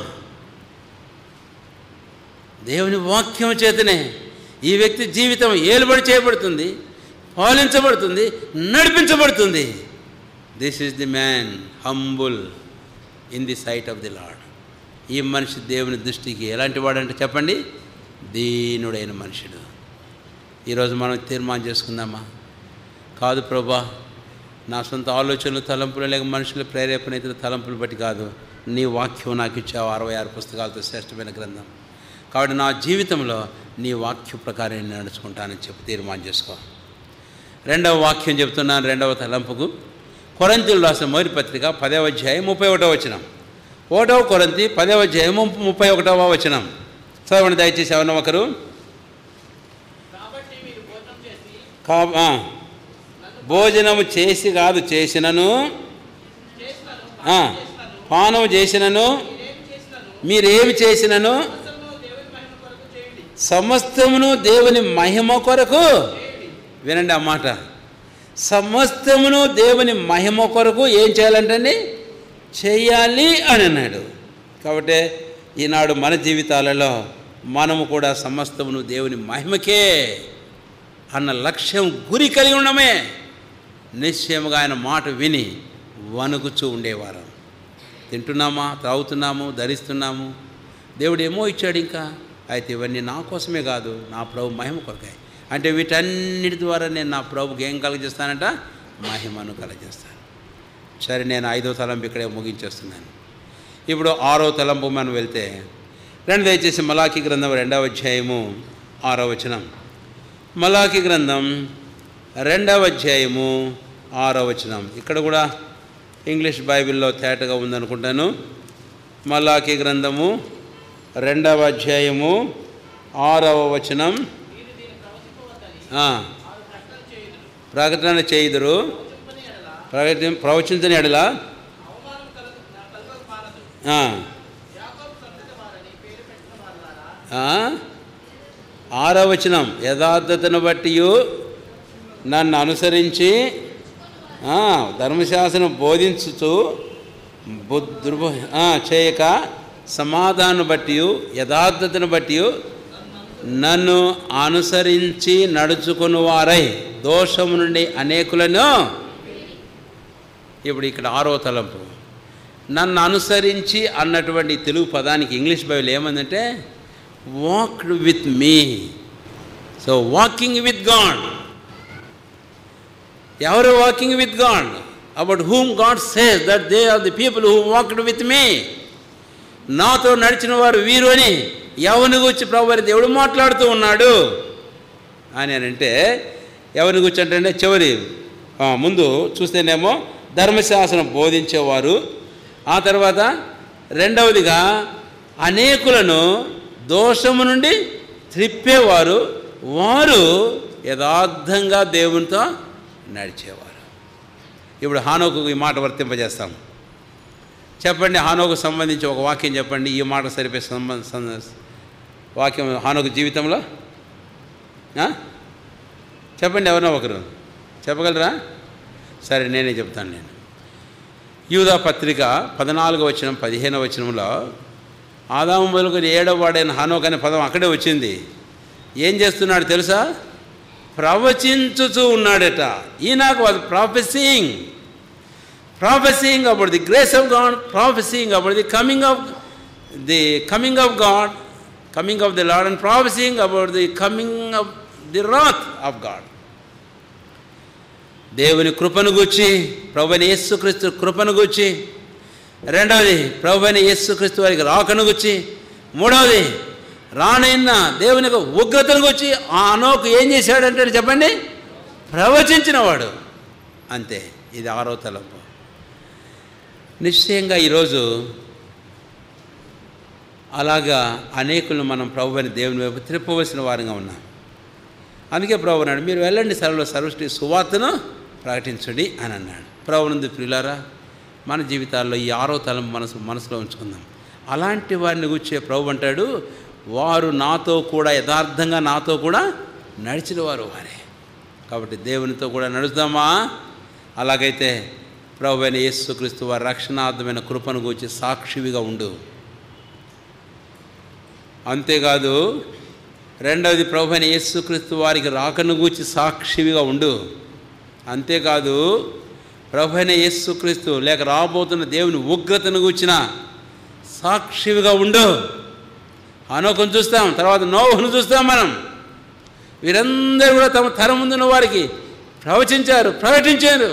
Speaker 1: దేవుని వాక్యం చేతనే ఈ వ్యక్తి జీవితం ఏలుబడి చేయబడుతుంది, పాలించబడుతుంది, నడిపించబడుతుంది. This is the man humble in the sight of the Lord. ఈ మనిషి దేవుని దృష్టికి ఎలాంటి వాడంటే చెప్పండి, దీనుడైన మనుషుడు. ఈరోజు మనం తీర్మానం చేసుకుందామా, కాదు ప్రభా నా సొంత ఆలోచనలు తలంపులు లేక మనుషుల ప్రేరేపణ ఇతర తలంపులు బట్టి కాదు, నీ వాక్యం నాకు ఇచ్చావు 66 పుస్తకాలతో శ్రేష్టమైన గ్రంథం. కాబట్టి నా జీవితంలో నీ వాక్య ప్రకారం నేను నడుచుకుంటానని చెప్పి తీర్మానం చేసుకో. 2వ వాక్యం చెప్తున్నాను, 2వ తలంపుకు. కొరింథీయులకు రాసిన మొదటి పత్రిక 10వ అధ్యాయం 31వ వచనం. 1వ కొరింథీ 10వ అధ్యాయం 31వ వచనం చదవండి దయచేసి ఎవరన్నా ఒకరు. భోజనము చేసి కాదు, చేసినను పానం చేసినను మీరేమి చేసినను సమస్తమును దేవుని మహిమ కొరకు. వినండి ఆ మాట, సమస్తమును దేవుని మహిమ కొరకు ఏం చేయాలంటే చేయాలి అని అన్నాడు. కాబట్టి ఈనాడు మన జీవితాలలో మనము కూడా సమస్తమును దేవుని మహిమకే అన్న లక్ష్యం గురి కలిగి ఉండమే నిశ్చయముగా ఆయన మాట విని వణుకుచూ ఉండేవారు. తింటున్నామా, త్రాగుతున్నాము, ధరిస్తున్నాము, దేవుడు ఏమో ఇచ్చాడు ఇంకా. అయితే ఇవన్నీ నా కోసమే కాదు, నా ప్రభు మహిమ కొరకే. అంటే వీటన్నిటి ద్వారా నేను నా ప్రభుకి ఏం కలగజేస్తానంట, మహిమను కలగజేస్తాను. సరే, నేను 5వ తలంపు ఇక్కడే ముగించేస్తున్నాను. ఇప్పుడు 6వ తలంపు మనం వెళ్తే దయచేసి మలాకీ గ్రంథం 2వ అధ్యాయము 6వ వచనం. మలాకీ గ్రంథం 2వ అధ్యాయము 6వ వచనం. ఇక్కడ కూడా ఇంగ్లీష్ బైబిల్లో తేటగా ఉందనుకుంటాను. మలాకీ గ్రంథము 2వ అధ్యాయము 6వ వచనం. ప్రకటన చేయుదురు, ప్రవచించని ఎడల 6వ వచనం. యథార్థతను బట్టి నన్ను అనుసరించి ధర్మశాస్త్రం బోధించుతూ చేయక సమాధానం బట్టి యథార్థతను బట్టి నన్ను అనుసరించి నడుచుకుని వారై దోషము నుండి అనేకులను. ఇప్పుడు ఇక్కడ 6వ తలంపు, నన్ను అనుసరించి అన్నటువంటి తెలుగు పదానికి ఇంగ్లీష్ బైబిల్ ఏమందంటే walked with me. So walking with God. ఎవరు walking with God? About whom God says that they are the people who walked with me. నాతో నడిచిన వారు వీరు అని ఎవరిని గురించి ప్రభువారి దేవుడు మాట్లాడుతూ ఉన్నాడు అని అంటే, ఎవరిని గురించి అంటే చివరి ముందు చూస్తేనేమో ధర్మశాస్త్రం బోధించేవారు, ఆ తర్వాత 2వదిగా అనేకులను దోషము నుండి త్రిప్పేవారు, వారు యథార్థంగా దేవునితో నడిచేవారు. ఇప్పుడు హానోకు ఈ మాట వర్తింపజేస్తాం. చెప్పండి, హానోకు సంబంధించి ఒక వాక్యం చెప్పండి. ఈ మాట సరిపోయే వాక్యం హానోకు జీవితంలో చెప్పండి. ఎవరన్నా ఒకరు చెప్పగలరా? సరే, నేనే చెప్తాను. నేను యూదా పత్రిక 14వ వచనం 15వ వచనంలో ఆదాము మొదలుకొని 7వ వాడైన హానోక్ అనే పదం అక్కడే వచ్చింది. ఏం చేస్తున్నాడు తెలుసా? ప్రవచించుతూ ఉన్నాడట. Enoch was prophesying. prophesying about the grace of God, prophesying about the coming of God, coming of the Lord, and prophesying about the coming of the wrath of God. దేవుని కృపను గూర్చి, ప్రభువైన యేసుక్రీస్తు కృపను గూర్చి, రెండవది ప్రభువైన యేసుక్రీస్తు వారికి రాకను గూర్చి, మూడవది రానైన దేవుని యొక్క ఉగ్రతను గూర్చి ఆ హనోకు ఏం చేశాడంటే చెప్పండి, ప్రవచించినవాడు. అంతే. ఇది 6వ తలంపు. నిశ్చయంగా ఈరోజు అలాగా అనేకులను మనం ప్రభువైన దేవుని వైపు త్రిప్పవలసిన వారిగా ఉన్నాం. అందుకే ప్రభు అన్నాడు, మీరు వెళ్ళండి, సర్వసృష్టి సువార్తను ప్రకటించండి అని అన్నాడు. ప్రభునందు ప్రియులారా, మన జీవితాల్లో ఈ 6వ తలంపు మనసులో ఉంచుకుందాం. అలాంటి వారిని కూర్చే ప్రభు అంటాడు, వారు నాతో కూడా యథార్థంగా నాతో కూడా నడిచిన వారు వారే. కాబట్టి దేవునితో కూడా నడుద్దామా? అలాగైతే ప్రభువైన యేసుక్రీస్తు వారి రక్షణార్థమైన కృపను గూర్చి సాక్షివిగా ఉండు. అంతేకాదు, రెండవది ప్రభువైన యేసుక్రీస్తు వారికి రాకను గూర్చి సాక్షివిగా ఉండు. అంతేకాదు, ప్రభువైన యేసుక్రీస్తు లేక రాబోతున్న దేవుని ఉగ్రతను గూర్చిన సాక్షివిగా ఉండు. హనోకును చూస్తాం, తర్వాత నోవహును చూస్తాం. మనం వీరందరూ కూడా తమ తరం ముందున్న వారికి ప్రవచించారు, ప్రకటించారు.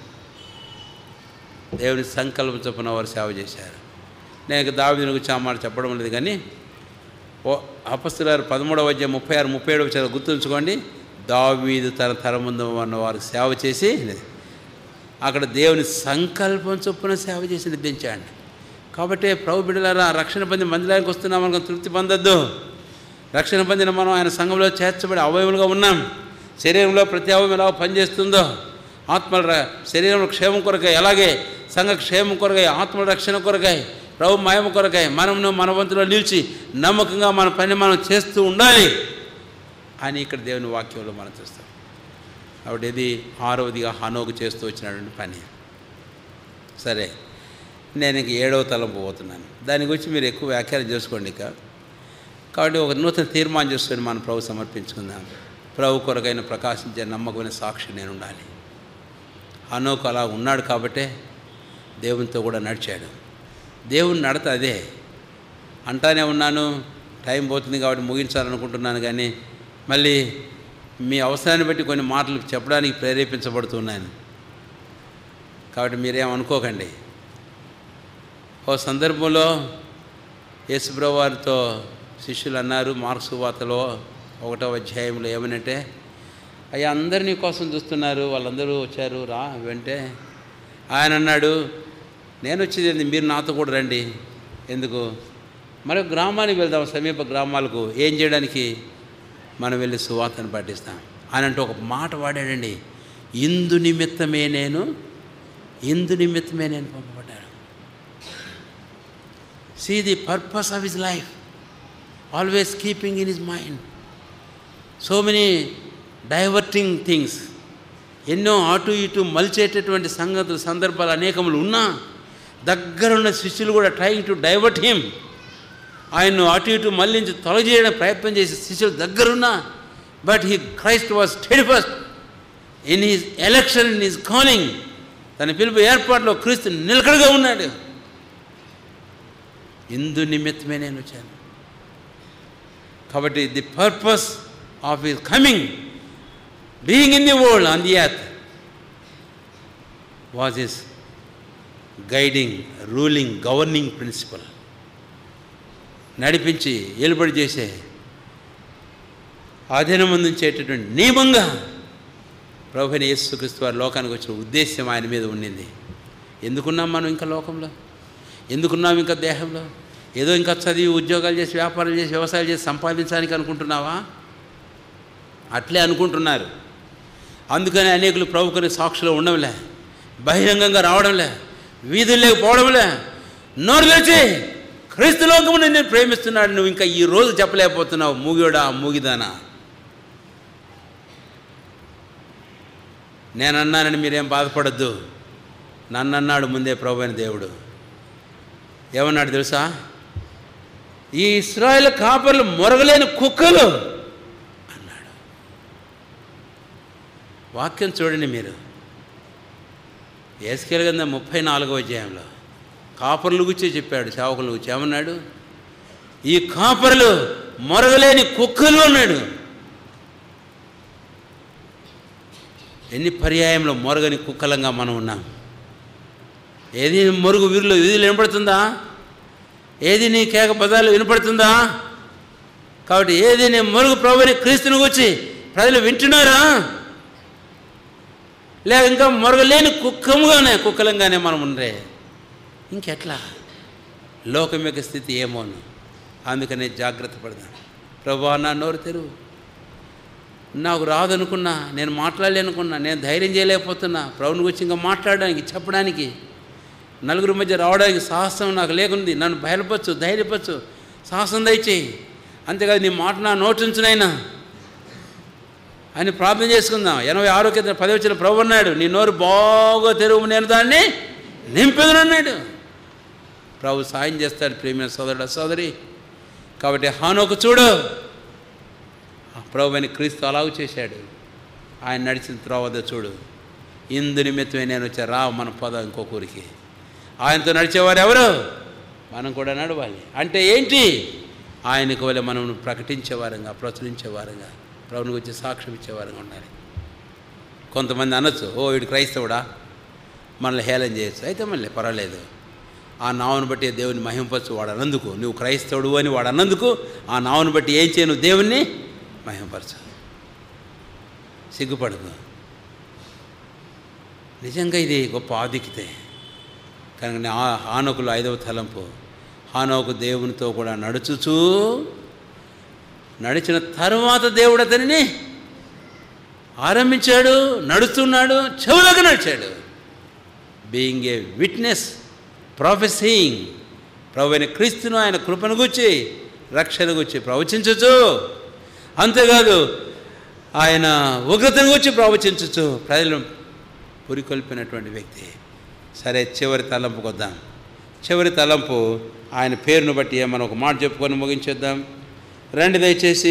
Speaker 1: దేవుని సంకల్పం చొప్పున వారు సేవ చేశారు. నేను దావీదుని గురించి ఆ మాట చెప్పడం లేదు, కానీ అపొస్తలుల 13వ అధ్యాయం 36, 37 వచ్చారు. గుర్తుంచుకోండి, దావీదు తన తరం ముందు ఉన్న వారికి సేవ చేసి అక్కడ దేవుని సంకల్పం చొప్పున సేవ చేసి నిర్దించాడు. కాబట్టి ప్రభు బిడ్డలారా, రక్షణ పొంది మందిరానికి వస్తున్నాం మనకు తృప్తి పొందొద్దు. రక్షణ పొందిన మనం ఆయన సంఘంలో చేర్చబడి అవయవులుగా ఉన్నాం. శరీరంలో ప్రతి అవయవం ఎలా పనిచేస్తుందో, ఆత్మల శరీరంలో క్షేమం కొరకాయి, అలాగే సంఘ క్షేమం కొరకాయి, ఆత్మల రక్షణ కొరకాయి, ప్రభు మహిమ కొరకాయి మనమును మన వంతులో నిలిచి నమ్మకంగా మన పని మనం చేస్తూ ఉండాలి అని ఇక్కడ దేవుని వాక్యంలో మనం చూస్తాం. కాబట్టి ఇది 6వదిగా హనోకు చేస్తూ వచ్చినటువంటి పని. సరే, నేను ఇంక 7వ తలంపు పోతున్నాను. దాని గురించి మీరు ఎక్కువ వ్యాఖ్యానం చేసుకోండి. కాబట్టి ఒక నూతన తీర్మానం చేసుకొని మనం ప్రభు సమర్పించుకుందాం. ప్రభు కొరకైన ప్రకాశించే నమ్మకమైన సాక్షి నేను ఉండాలి. హనోకు అలా ఉన్నాడు కాబట్టే దేవునితో కూడా నడిచాడు. దేవుని నడత అదే. అంటానే ఉన్నాను, టైం పోతుంది కాబట్టి ముగించాలనుకుంటున్నాను, కానీ మళ్ళీ మీ అవసరాన్ని బట్టి కొన్ని మాటలు చెప్పడానికి ప్రేరేపించబడుతున్నాను. కాబట్టి మీరేమనుకోకండి. ఓ సందర్భంలో యేసుప్రభువు వారితో శిష్యులు అన్నారు, మార్కు సువార్తలో 1వ అధ్యాయంలో ఏమనంటే, అయ్యా అందరు నీ కోసం చూస్తున్నారు, వాళ్ళందరూ వచ్చారు రా వెంటే. ఆయన అన్నాడు, నేను వచ్చేది మీరు నాతో కూడా రండి. ఎందుకు? మరి గ్రామానికి వెళ్దాం, సమీప గ్రామాలకు. ఏం చేయడానికి? మనం వెళ్ళి సువార్తను పాటిస్తాం అని అంటే ఒక మాట వాడాడండి, ఇందు నిమిత్తమే నేను పంపబడ్డాను. See the purpose of his life, always keeping in his mind so many diverting things. ఎన్నో అటు ఇటు మలిచేటటువంటి సందర్భాలు అనేకములు ఉన్నా దగ్గరున్న శిష్యులు కూడా ట్రైంగ్ టు డైవర్ట్ హిమ్, ఆయన్ను అటు ఇటు మళ్ళించి తొలగజేయడం ప్రయత్నం చేసే శిష్యులు దగ్గరున్నా, but Christ was steadfast in his election, in his calling. తన పిలుపు ఏర్పాటులో క్రీస్తు నిలకడగా ఉన్నాడు. ఇందు నిమిత్తమే నేను వచ్చాను. కాబట్టి the purpose of his coming, being in the world on the earth, was his guiding, ruling, governing principle. నడిపించి ఏలుబడి చేసే, ఆధీనం అందించేటటువంటి నియమంగా ప్రభువైన యేసుక్రీస్తు వారి లోకానికి వచ్చిన ఉద్దేశం ఆయన మీద ఉండింది. ఎందుకున్నాం మనం ఇంకా లోకంలో? ఎందుకున్నాం ఇంకా దేహంలో? ఏదో ఇంకా చదివి ఉద్యోగాలు చేసి వ్యాపారం చేసి వ్యవసాయాలు చేసి సంపాదించడానికి అనుకుంటున్నావా? అట్లే అనుకుంటున్నారు. అందుకని అనేకులు ప్రభువుని సాక్షులు ఉండడంలే, బహిరంగంగా రావడంలే, వీధుల్లోకి పోవడంలే. నోరు తెచ్చి క్రీస్తు లోకమును నేను ప్రేమిస్తున్నాడు నువ్వు ఇంకా ఈ రోజు చెప్పలేకపోతున్నావు. మూగిడా మూగిదానా? నేనన్నానని మీరేం బాధపడద్దు. నన్నన్నాడు ముందే ప్రభువైన దేవుడు. ఏమన్నాడు తెలుసా? ఈ ఇశ్రాయేలు కాపర్లు మొరగలేని కుక్కలు అన్నాడు. వాక్యం చూడండి మీరు. యేసకేలు గ్రంథం 34వ అధ్యాయంలో కాపరులు గురించి చెప్పాడు, సేవకుల గురించి ఏమన్నాడు? ఈ కాపరులు మొరగలేని కుక్కలు అన్నాడు. ఎన్ని పర్యాయంలో మొరగని కుక్కలంగా మనం ఉన్నాం. ఏది మొరుగు వీరిలో వీధులు వినపడుతుందా? ఏది నీ కేక పదాలు వినపడుతుందా? కాబట్టి ఏది నీ మొరుగు ప్రభుని క్రీస్తుని గురించి ప్రజలు వింటున్నారా? లేక ఇంకా మొరగలేని కుక్కలంగానే మనం ఉండే ఇంకెట్లా? లోకం యొక్క స్థితి ఏమోను. అందుకనే జాగ్రత్త పడదాం. ప్రభువా నా నోరు తెరువు, నాకు రాదనుకున్నా, నేను మాట్లాడలేనుకున్నా, నేను ధైర్యం చేయలేకపోతున్నా ప్రభుని గురించి ఇంకా మాట్లాడడానికి, చెప్పడానికి, నలుగురి మధ్య రావడానికి సాహసం నాకు లేకుంది. నన్ను బయలుపరచు, ధైర్యపరచు, సాహసం దయచేయి. అంతేకాదు నీ మాట నా నోటించునైనా అని ప్రార్థన చేసుకుందాం. 86 కింద 10 వచ్చిన ప్రభు అన్నాడు, నీ నోరు బాగా తెరువు, నేను దాన్ని నింపెదనన్నాడు. ప్రభు సాయం చేస్తాడు ప్రియమైన సోదరుడు సోదరి. కాబట్టి హానోకు చూడు, ప్రభు అని క్రీస్తు అలాగూ చేశాడు. ఆయన నడిచిన త్రోవద్ద చూడు, ఇందు నిమిత్తమే నేను వచ్చా, రా మన పద ఇంకొక ఊరికి. ఆయనతో నడిచేవారు ఎవరు? మనం కూడా నడవాలి. అంటే ఏంటి? ఆయనకు వల్ల మనం ప్రకటించేవారంగా, ప్రచురించేవారంగా, ప్రభుని గురించి సాక్ష్యం ఇచ్చేవారంగా ఉండాలి. కొంతమంది అనొచ్చు, ఓ వీడు క్రైస్తవుడా, మనల్ని హేళన చేయొచ్చు. అయితే మళ్ళీ పర్వాలేదు, ఆ నావును బట్టి దేవుని మహింపరచు. వాడు అన్నందుకు నువ్వు క్రైస్తవుడు అని వాడు అన్నందుకు ఆ నావును బట్టి ఏం చేయను, దేవుణ్ణి మహింపరచు, సిగ్గుపడదు. నిజంగా ఇది గొప్ప ఆధిక్యతే. కనుక హానోకులో 5వ తలంపు, హానోకు దేవునితో కూడా నడుచుచూ నడిచిన తర్వాత దేవుడు అతనిని ఆరంభించాడు, నడుస్తున్నాడు, చెవులకు నడిచాడు. బీయింగ్ ఏ విట్నెస్, ప్రొఫెసింగ్, ప్రభువైన క్రీస్తును ఆయన కృపను గురించి, రక్షణ గురించి ప్రవచించచ్చు. అంతేకాదు ఆయన ఉగ్రతను గురించి ప్రవచించచ్చు. ప్రజలను పురికొల్పినటువంటి వ్యక్తి. సరే, చివరి తలంపుకు వద్దాం. చివరి తలంపు ఆయన పేరును బట్టి మనం ఒక మాట చెప్పుకొని ముగించేద్దాం. రండి దయచేసి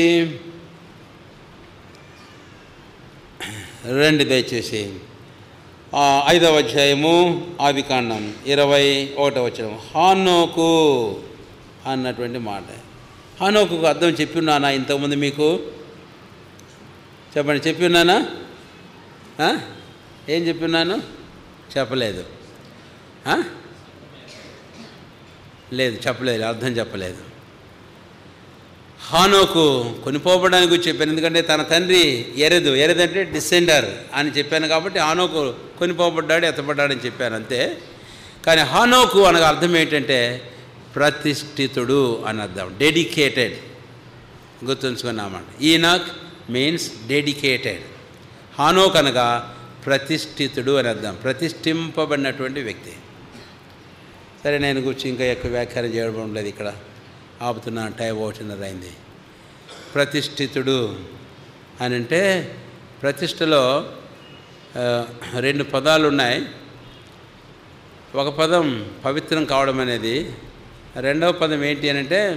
Speaker 1: 5వ అధ్యాయము ఆదికాండం 21వ వచనం. హానోకు అన్నటువంటి మాట. హానోకు అర్థం చెప్పి ఉన్నానా ఇంతకుముందు మీకు? చెప్పండి, చెప్పి ఉన్నానా? ఏం చెప్పి ఉన్నాను? చెప్పలేదు. లేదు, చెప్పలేదు, అర్థం చెప్పలేదు. హానోకు కొనిపోబడానికి గురించి చెప్పాను, ఎందుకంటే తన తండ్రి ఎరెదు అంటే డిసెండర్ అని చెప్పాను. కాబట్టి హానోకు కొనిపోబడ్డాడు, ఎత్తబడ్డాడని చెప్పాను అంతే. కానీ హానోకు అనగా అర్థం ఏంటంటే ప్రతిష్ఠితుడు అని అర్థం, డెడికేటెడ్. గుర్తుంచుకున్నామాట. Enoch means dedicated. హానోక్ అనగా ప్రతిష్ఠితుడు అని అర్థం, ప్రతిష్ఠింపబడినటువంటి వ్యక్తి. సరే, నేను గురించి ఇంకా ఎక్కువ వ్యాఖ్యానం చేయడం లేదు, ఇక్కడ ఆపుతున్నా, టైం 1:30 అయింది. ప్రతిష్ఠితుడు అని అంటే ప్రతిష్టలో 2 పదాలు ఉన్నాయి. ఒక పదం పవిత్రం కావడం అనేది, రెండవ పదం ఏంటి అని అంటే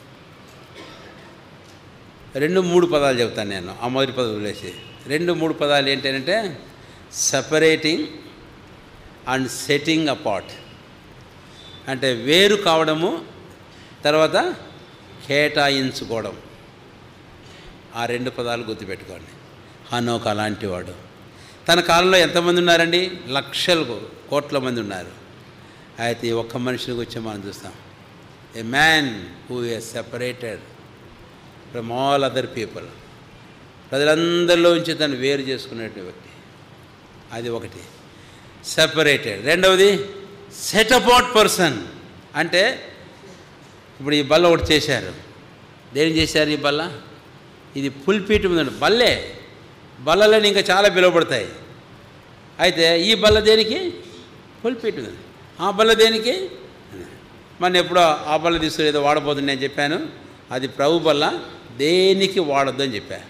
Speaker 1: 2-3 పదాలు చెబుతాను నేను. ఆ మొదటి పదం వదిలేసి 2-3 పదాలు ఏంటి అని అంటే సెపరేటింగ్ అండ్ సెట్టింగ్ అపార్ట్. అంటే వేరు కావడము, తర్వాత కేటాయించుకోవడం. ఆ 2 పదాలు గుర్తుపెట్టుకోండి. హానోకు అలాంటి వాడు. తన కాలంలో ఎంతమంది ఉన్నారండి? లక్షలు, కోట్ల మంది ఉన్నారు. అయితే ఒక్క మనిషిని గురించి మనం చూస్తాం. A man who is separated from all other people. ప్రజలందరిలోంచి తను వేరు చేసుకునేటువంటి వ్యక్తి. అది ఒకటి, సెపరేటెడ్. రెండవది సెట్ అపార్ట్ పర్సన్. అంటే ఇప్పుడు ఈ బల్ల ఒకటి చేశారు. దేని చేశారు ఈ బల్ల? ఇది పుల్పీట్ ఉందండి, బల్లే. బల్లలని ఇంకా చాలా పిలువబడతాయి. అయితే ఈ బల్ల దేనికి? పుల్పీట్ ఉంది. ఆ బల్ల దేనికి? మన ఎప్పుడో ఆ బల్ల తీసుకుని ఏదో వాడబోతుంది నేను చెప్పాను. అది ప్రభు బల్ల, దేనికి వాడొద్దు అని చెప్పా.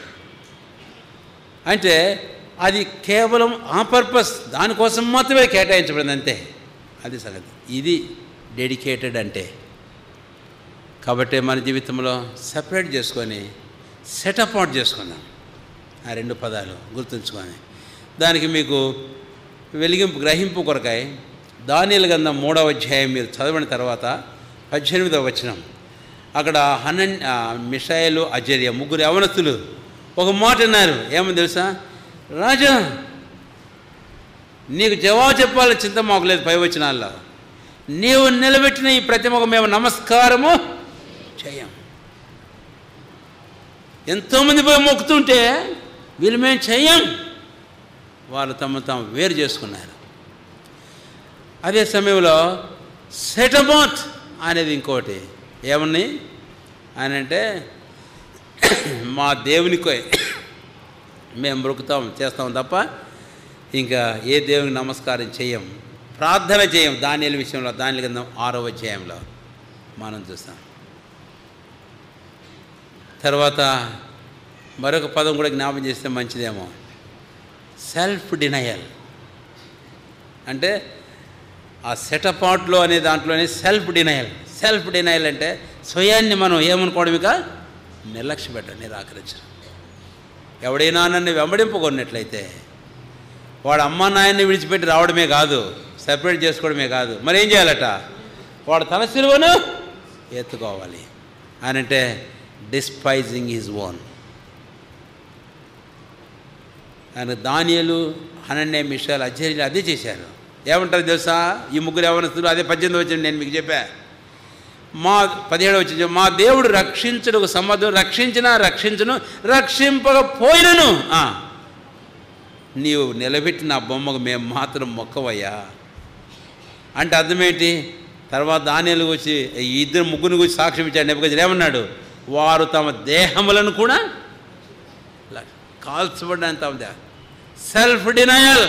Speaker 1: అంటే అది కేవలం ఆ పర్పస్, దానికోసం మాత్రమే కేటాయించబడింది అంతే. అది సంగతి. ఇది డెడికేటెడ్ అంటే. కాబట్టి మన జీవితంలో సపరేట్ చేసుకొని సెట్ అపార్ట్ చేసుకుందాం. ఆ 2 పదాలు గుర్తుంచుకొని. దానికి మీకు గ్రహింపు కొరకాయ దానియేలు గ్రంథం 3వ అధ్యాయం మీరు చదవని తర్వాత 18వ వచనం, అక్కడ మిషాయేలు అజర్య ముగ్గురు యవనస్తులు ఒక మాట అన్నారు. ఏమని తెలుసా? రాజా, నీకు జవాబు చెప్పాలి చింత మాకు లేదు. పై వచనాల్లో నీవు నిలబెట్టిన ఈ ప్రతిమకు మేము నమస్కారము చేయం. ఎంతోమంది పోయి మొక్కుతుంటే వీళ్ళు మేము చెయ్యం. వాళ్ళు తాము వేరు చేసుకున్నారు. అదే సమయంలో సెటబాట్ అనేది ఇంకోటి ఏమని అని అంటే, మా దేవునికో మేము మొక్కుతాం చేస్తాం తప్ప ఇంకా ఏ దేవునికి నమస్కారం చేయం, ప్రార్థన చేయం. దానియేలు విషయంలో దానియేలు గ్రంథం 6వ అధ్యాయంలో మనం చూస్తాం. తర్వాత మరొక పదం కూడా జ్ఞాపం చేస్తే మంచిదేమో, సెల్ఫ్ డినయల్. అంటే ఆ సెటపాట్లో అనే దాంట్లోనే సెల్ఫ్ డినయల్ అంటే స్వయాన్ని మనం ఏమనుకోవడం, ఇక నిర్లక్ష్య పెట్టడం, నిరాకరించడం. ఎవడైనా నన్ను వెంబడింపుకున్నట్లయితే వాడు అమ్మ నాయన్ని విడిచిపెట్టి రావడమే కాదు, సెపరేట్ చేసుకోవడమే కాదు, మరి ఏం చేయాలట? వాడు తన సిలువను ఎత్తుకోవాలి అని అంటే డిస్పైజింగ్ హిజ్ ఓన్. ఆయన దానియేలు, హనన్యా, మిషాయేలు, అజర్య అదే చేశారు. ఏమంటారు తెలుసా? ఈ ముగ్గురు యవనస్తులు అదే 18వ వచనం నేను మీకు చెప్పా. 17వ వచనం, మా దేవుడు రక్షించడానికి సమర్థుడు, రక్షించును రక్షింపకపోయినను నీవు నిలబెట్టిన ఆ బొమ్మకు మేము మాత్రం మొక్కవయ్యా అంటే అర్థమేంటి? తర్వాత దానియేలు వచ్చి ఈ ఇద్దరు ముగ్గురిని గురించి సాక్ష్యం ఇచ్చాడు. నెబుకద్నెజర్ ఏమన్నాడు? వారు తమ దేహములను కూడా కాల్చబడ్డానికి తమ సెల్ఫ్ డినయల్,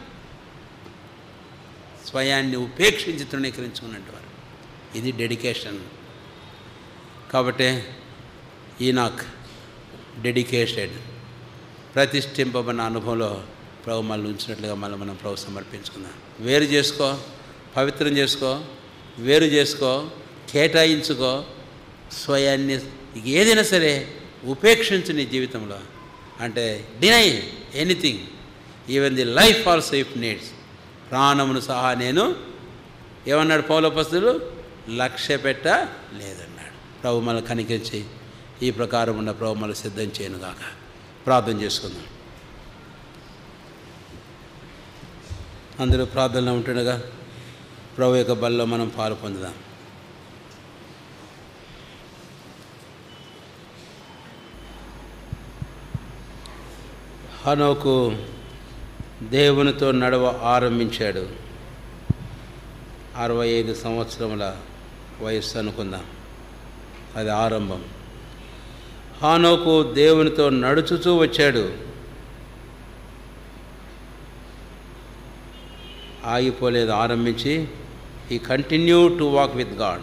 Speaker 1: స్వయాన్ని ఉపేక్షించి తృణీకరించుకున్నట్టు వారు. ఇది డెడికేషన్. కాబట్టి ఈనాక్ డెడికేటెడ్, ప్రతిష్ఠింపబడిన అనుభవంలో ప్రభు మళ్ళీ ఉంచినట్లుగా మళ్ళీ మనం ప్రభు సమర్పించుకుందాం. వేరు చేసుకో, పవిత్రం చేసుకో, వేరు చేసుకో, కేటాయించుకో, స్వయాన్ని ఏదైనా సరే ఉపేక్షించు నీ జీవితంలో. అంటే deny anything, even the life also if needs, ప్రాణమును సహా నేను ఏమన్నాడు పౌలపస్తులు? లక్ష్య పెట్ట లేదన్నాడు. ప్రభు మనల్ని కనికరించి ఈ ప్రకారం ఉన్న ప్రభు మనల్ని సిద్ధం చేయను గాక. ప్రార్థన చేసుకుందాం. అందరూ ప్రార్థనలో ఉంటుండగా ప్రభు యొక్క బల్లో మనం పాలు పొందుదాం. హనోకు దేవునితో నడవ ఆరంభించాడు. 65 సంవత్సరముల వయస్సు అనుకుందాం, అది ఆరంభం. హానోకు దేవునితో నడుచుతూ వచ్చాడు. ఆగిపోలేదు, ఆరంభించి ఈ continue to walk with God.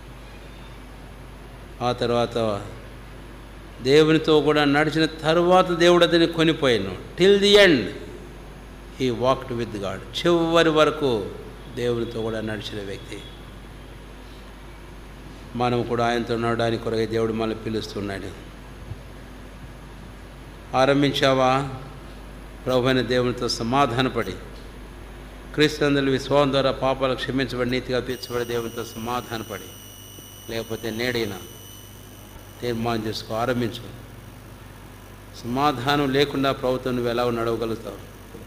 Speaker 1: ఆ తర్వాత దేవునితో కూడా నడిచిన తర్వాత దేవుడు అతన్ని కొనిపోయాను. Till the end he walked with God. చివరి వరకు దేవునితో కూడా నడిచిన వ్యక్తి. మనం కూడా ఆయనతో నడవడానికి కొరగా దేవుడు మనల్ని పిలుస్తున్నాడు. ఆరంభించావా? ప్రభువైన దేవునితో సమాధానపడి, క్రీస్తునందు విశ్వాసం ద్వారా పాపాలు క్షమించబడి నీతిగా తీర్చబడి దేవునితో సమాధానపడి, లేకపోతే నేడైనా తీర్మానం చేసుకో, ఆరంభించు. సమాధానం లేకుండా ప్రభుత్వం నువ్వు ఎలా నడవగలుగుతావు?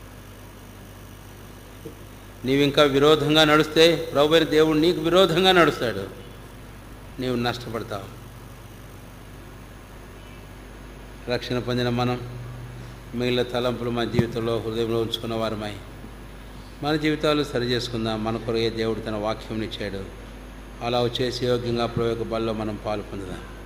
Speaker 1: నీవు ఇంకా విరోధంగా నడుస్తే ప్రభువైన దేవుడు నీకు విరోధంగా నడుస్తాడు, నీవు నష్టపడతావు. రక్షణ పొందిన మనం మిగిలిన తలంపులు మన జీవితంలో హృదయంలో ఉంచుకున్న వారమై మన జీవితాలు సరి చేసుకుందాం. మన కొరకే దేవుడు తన వాక్యం ఇచ్చాడు. అలా చేసి యోగ్యంగా ప్రభు యొక్క బల్లో మనం పాలు పొందుదాం.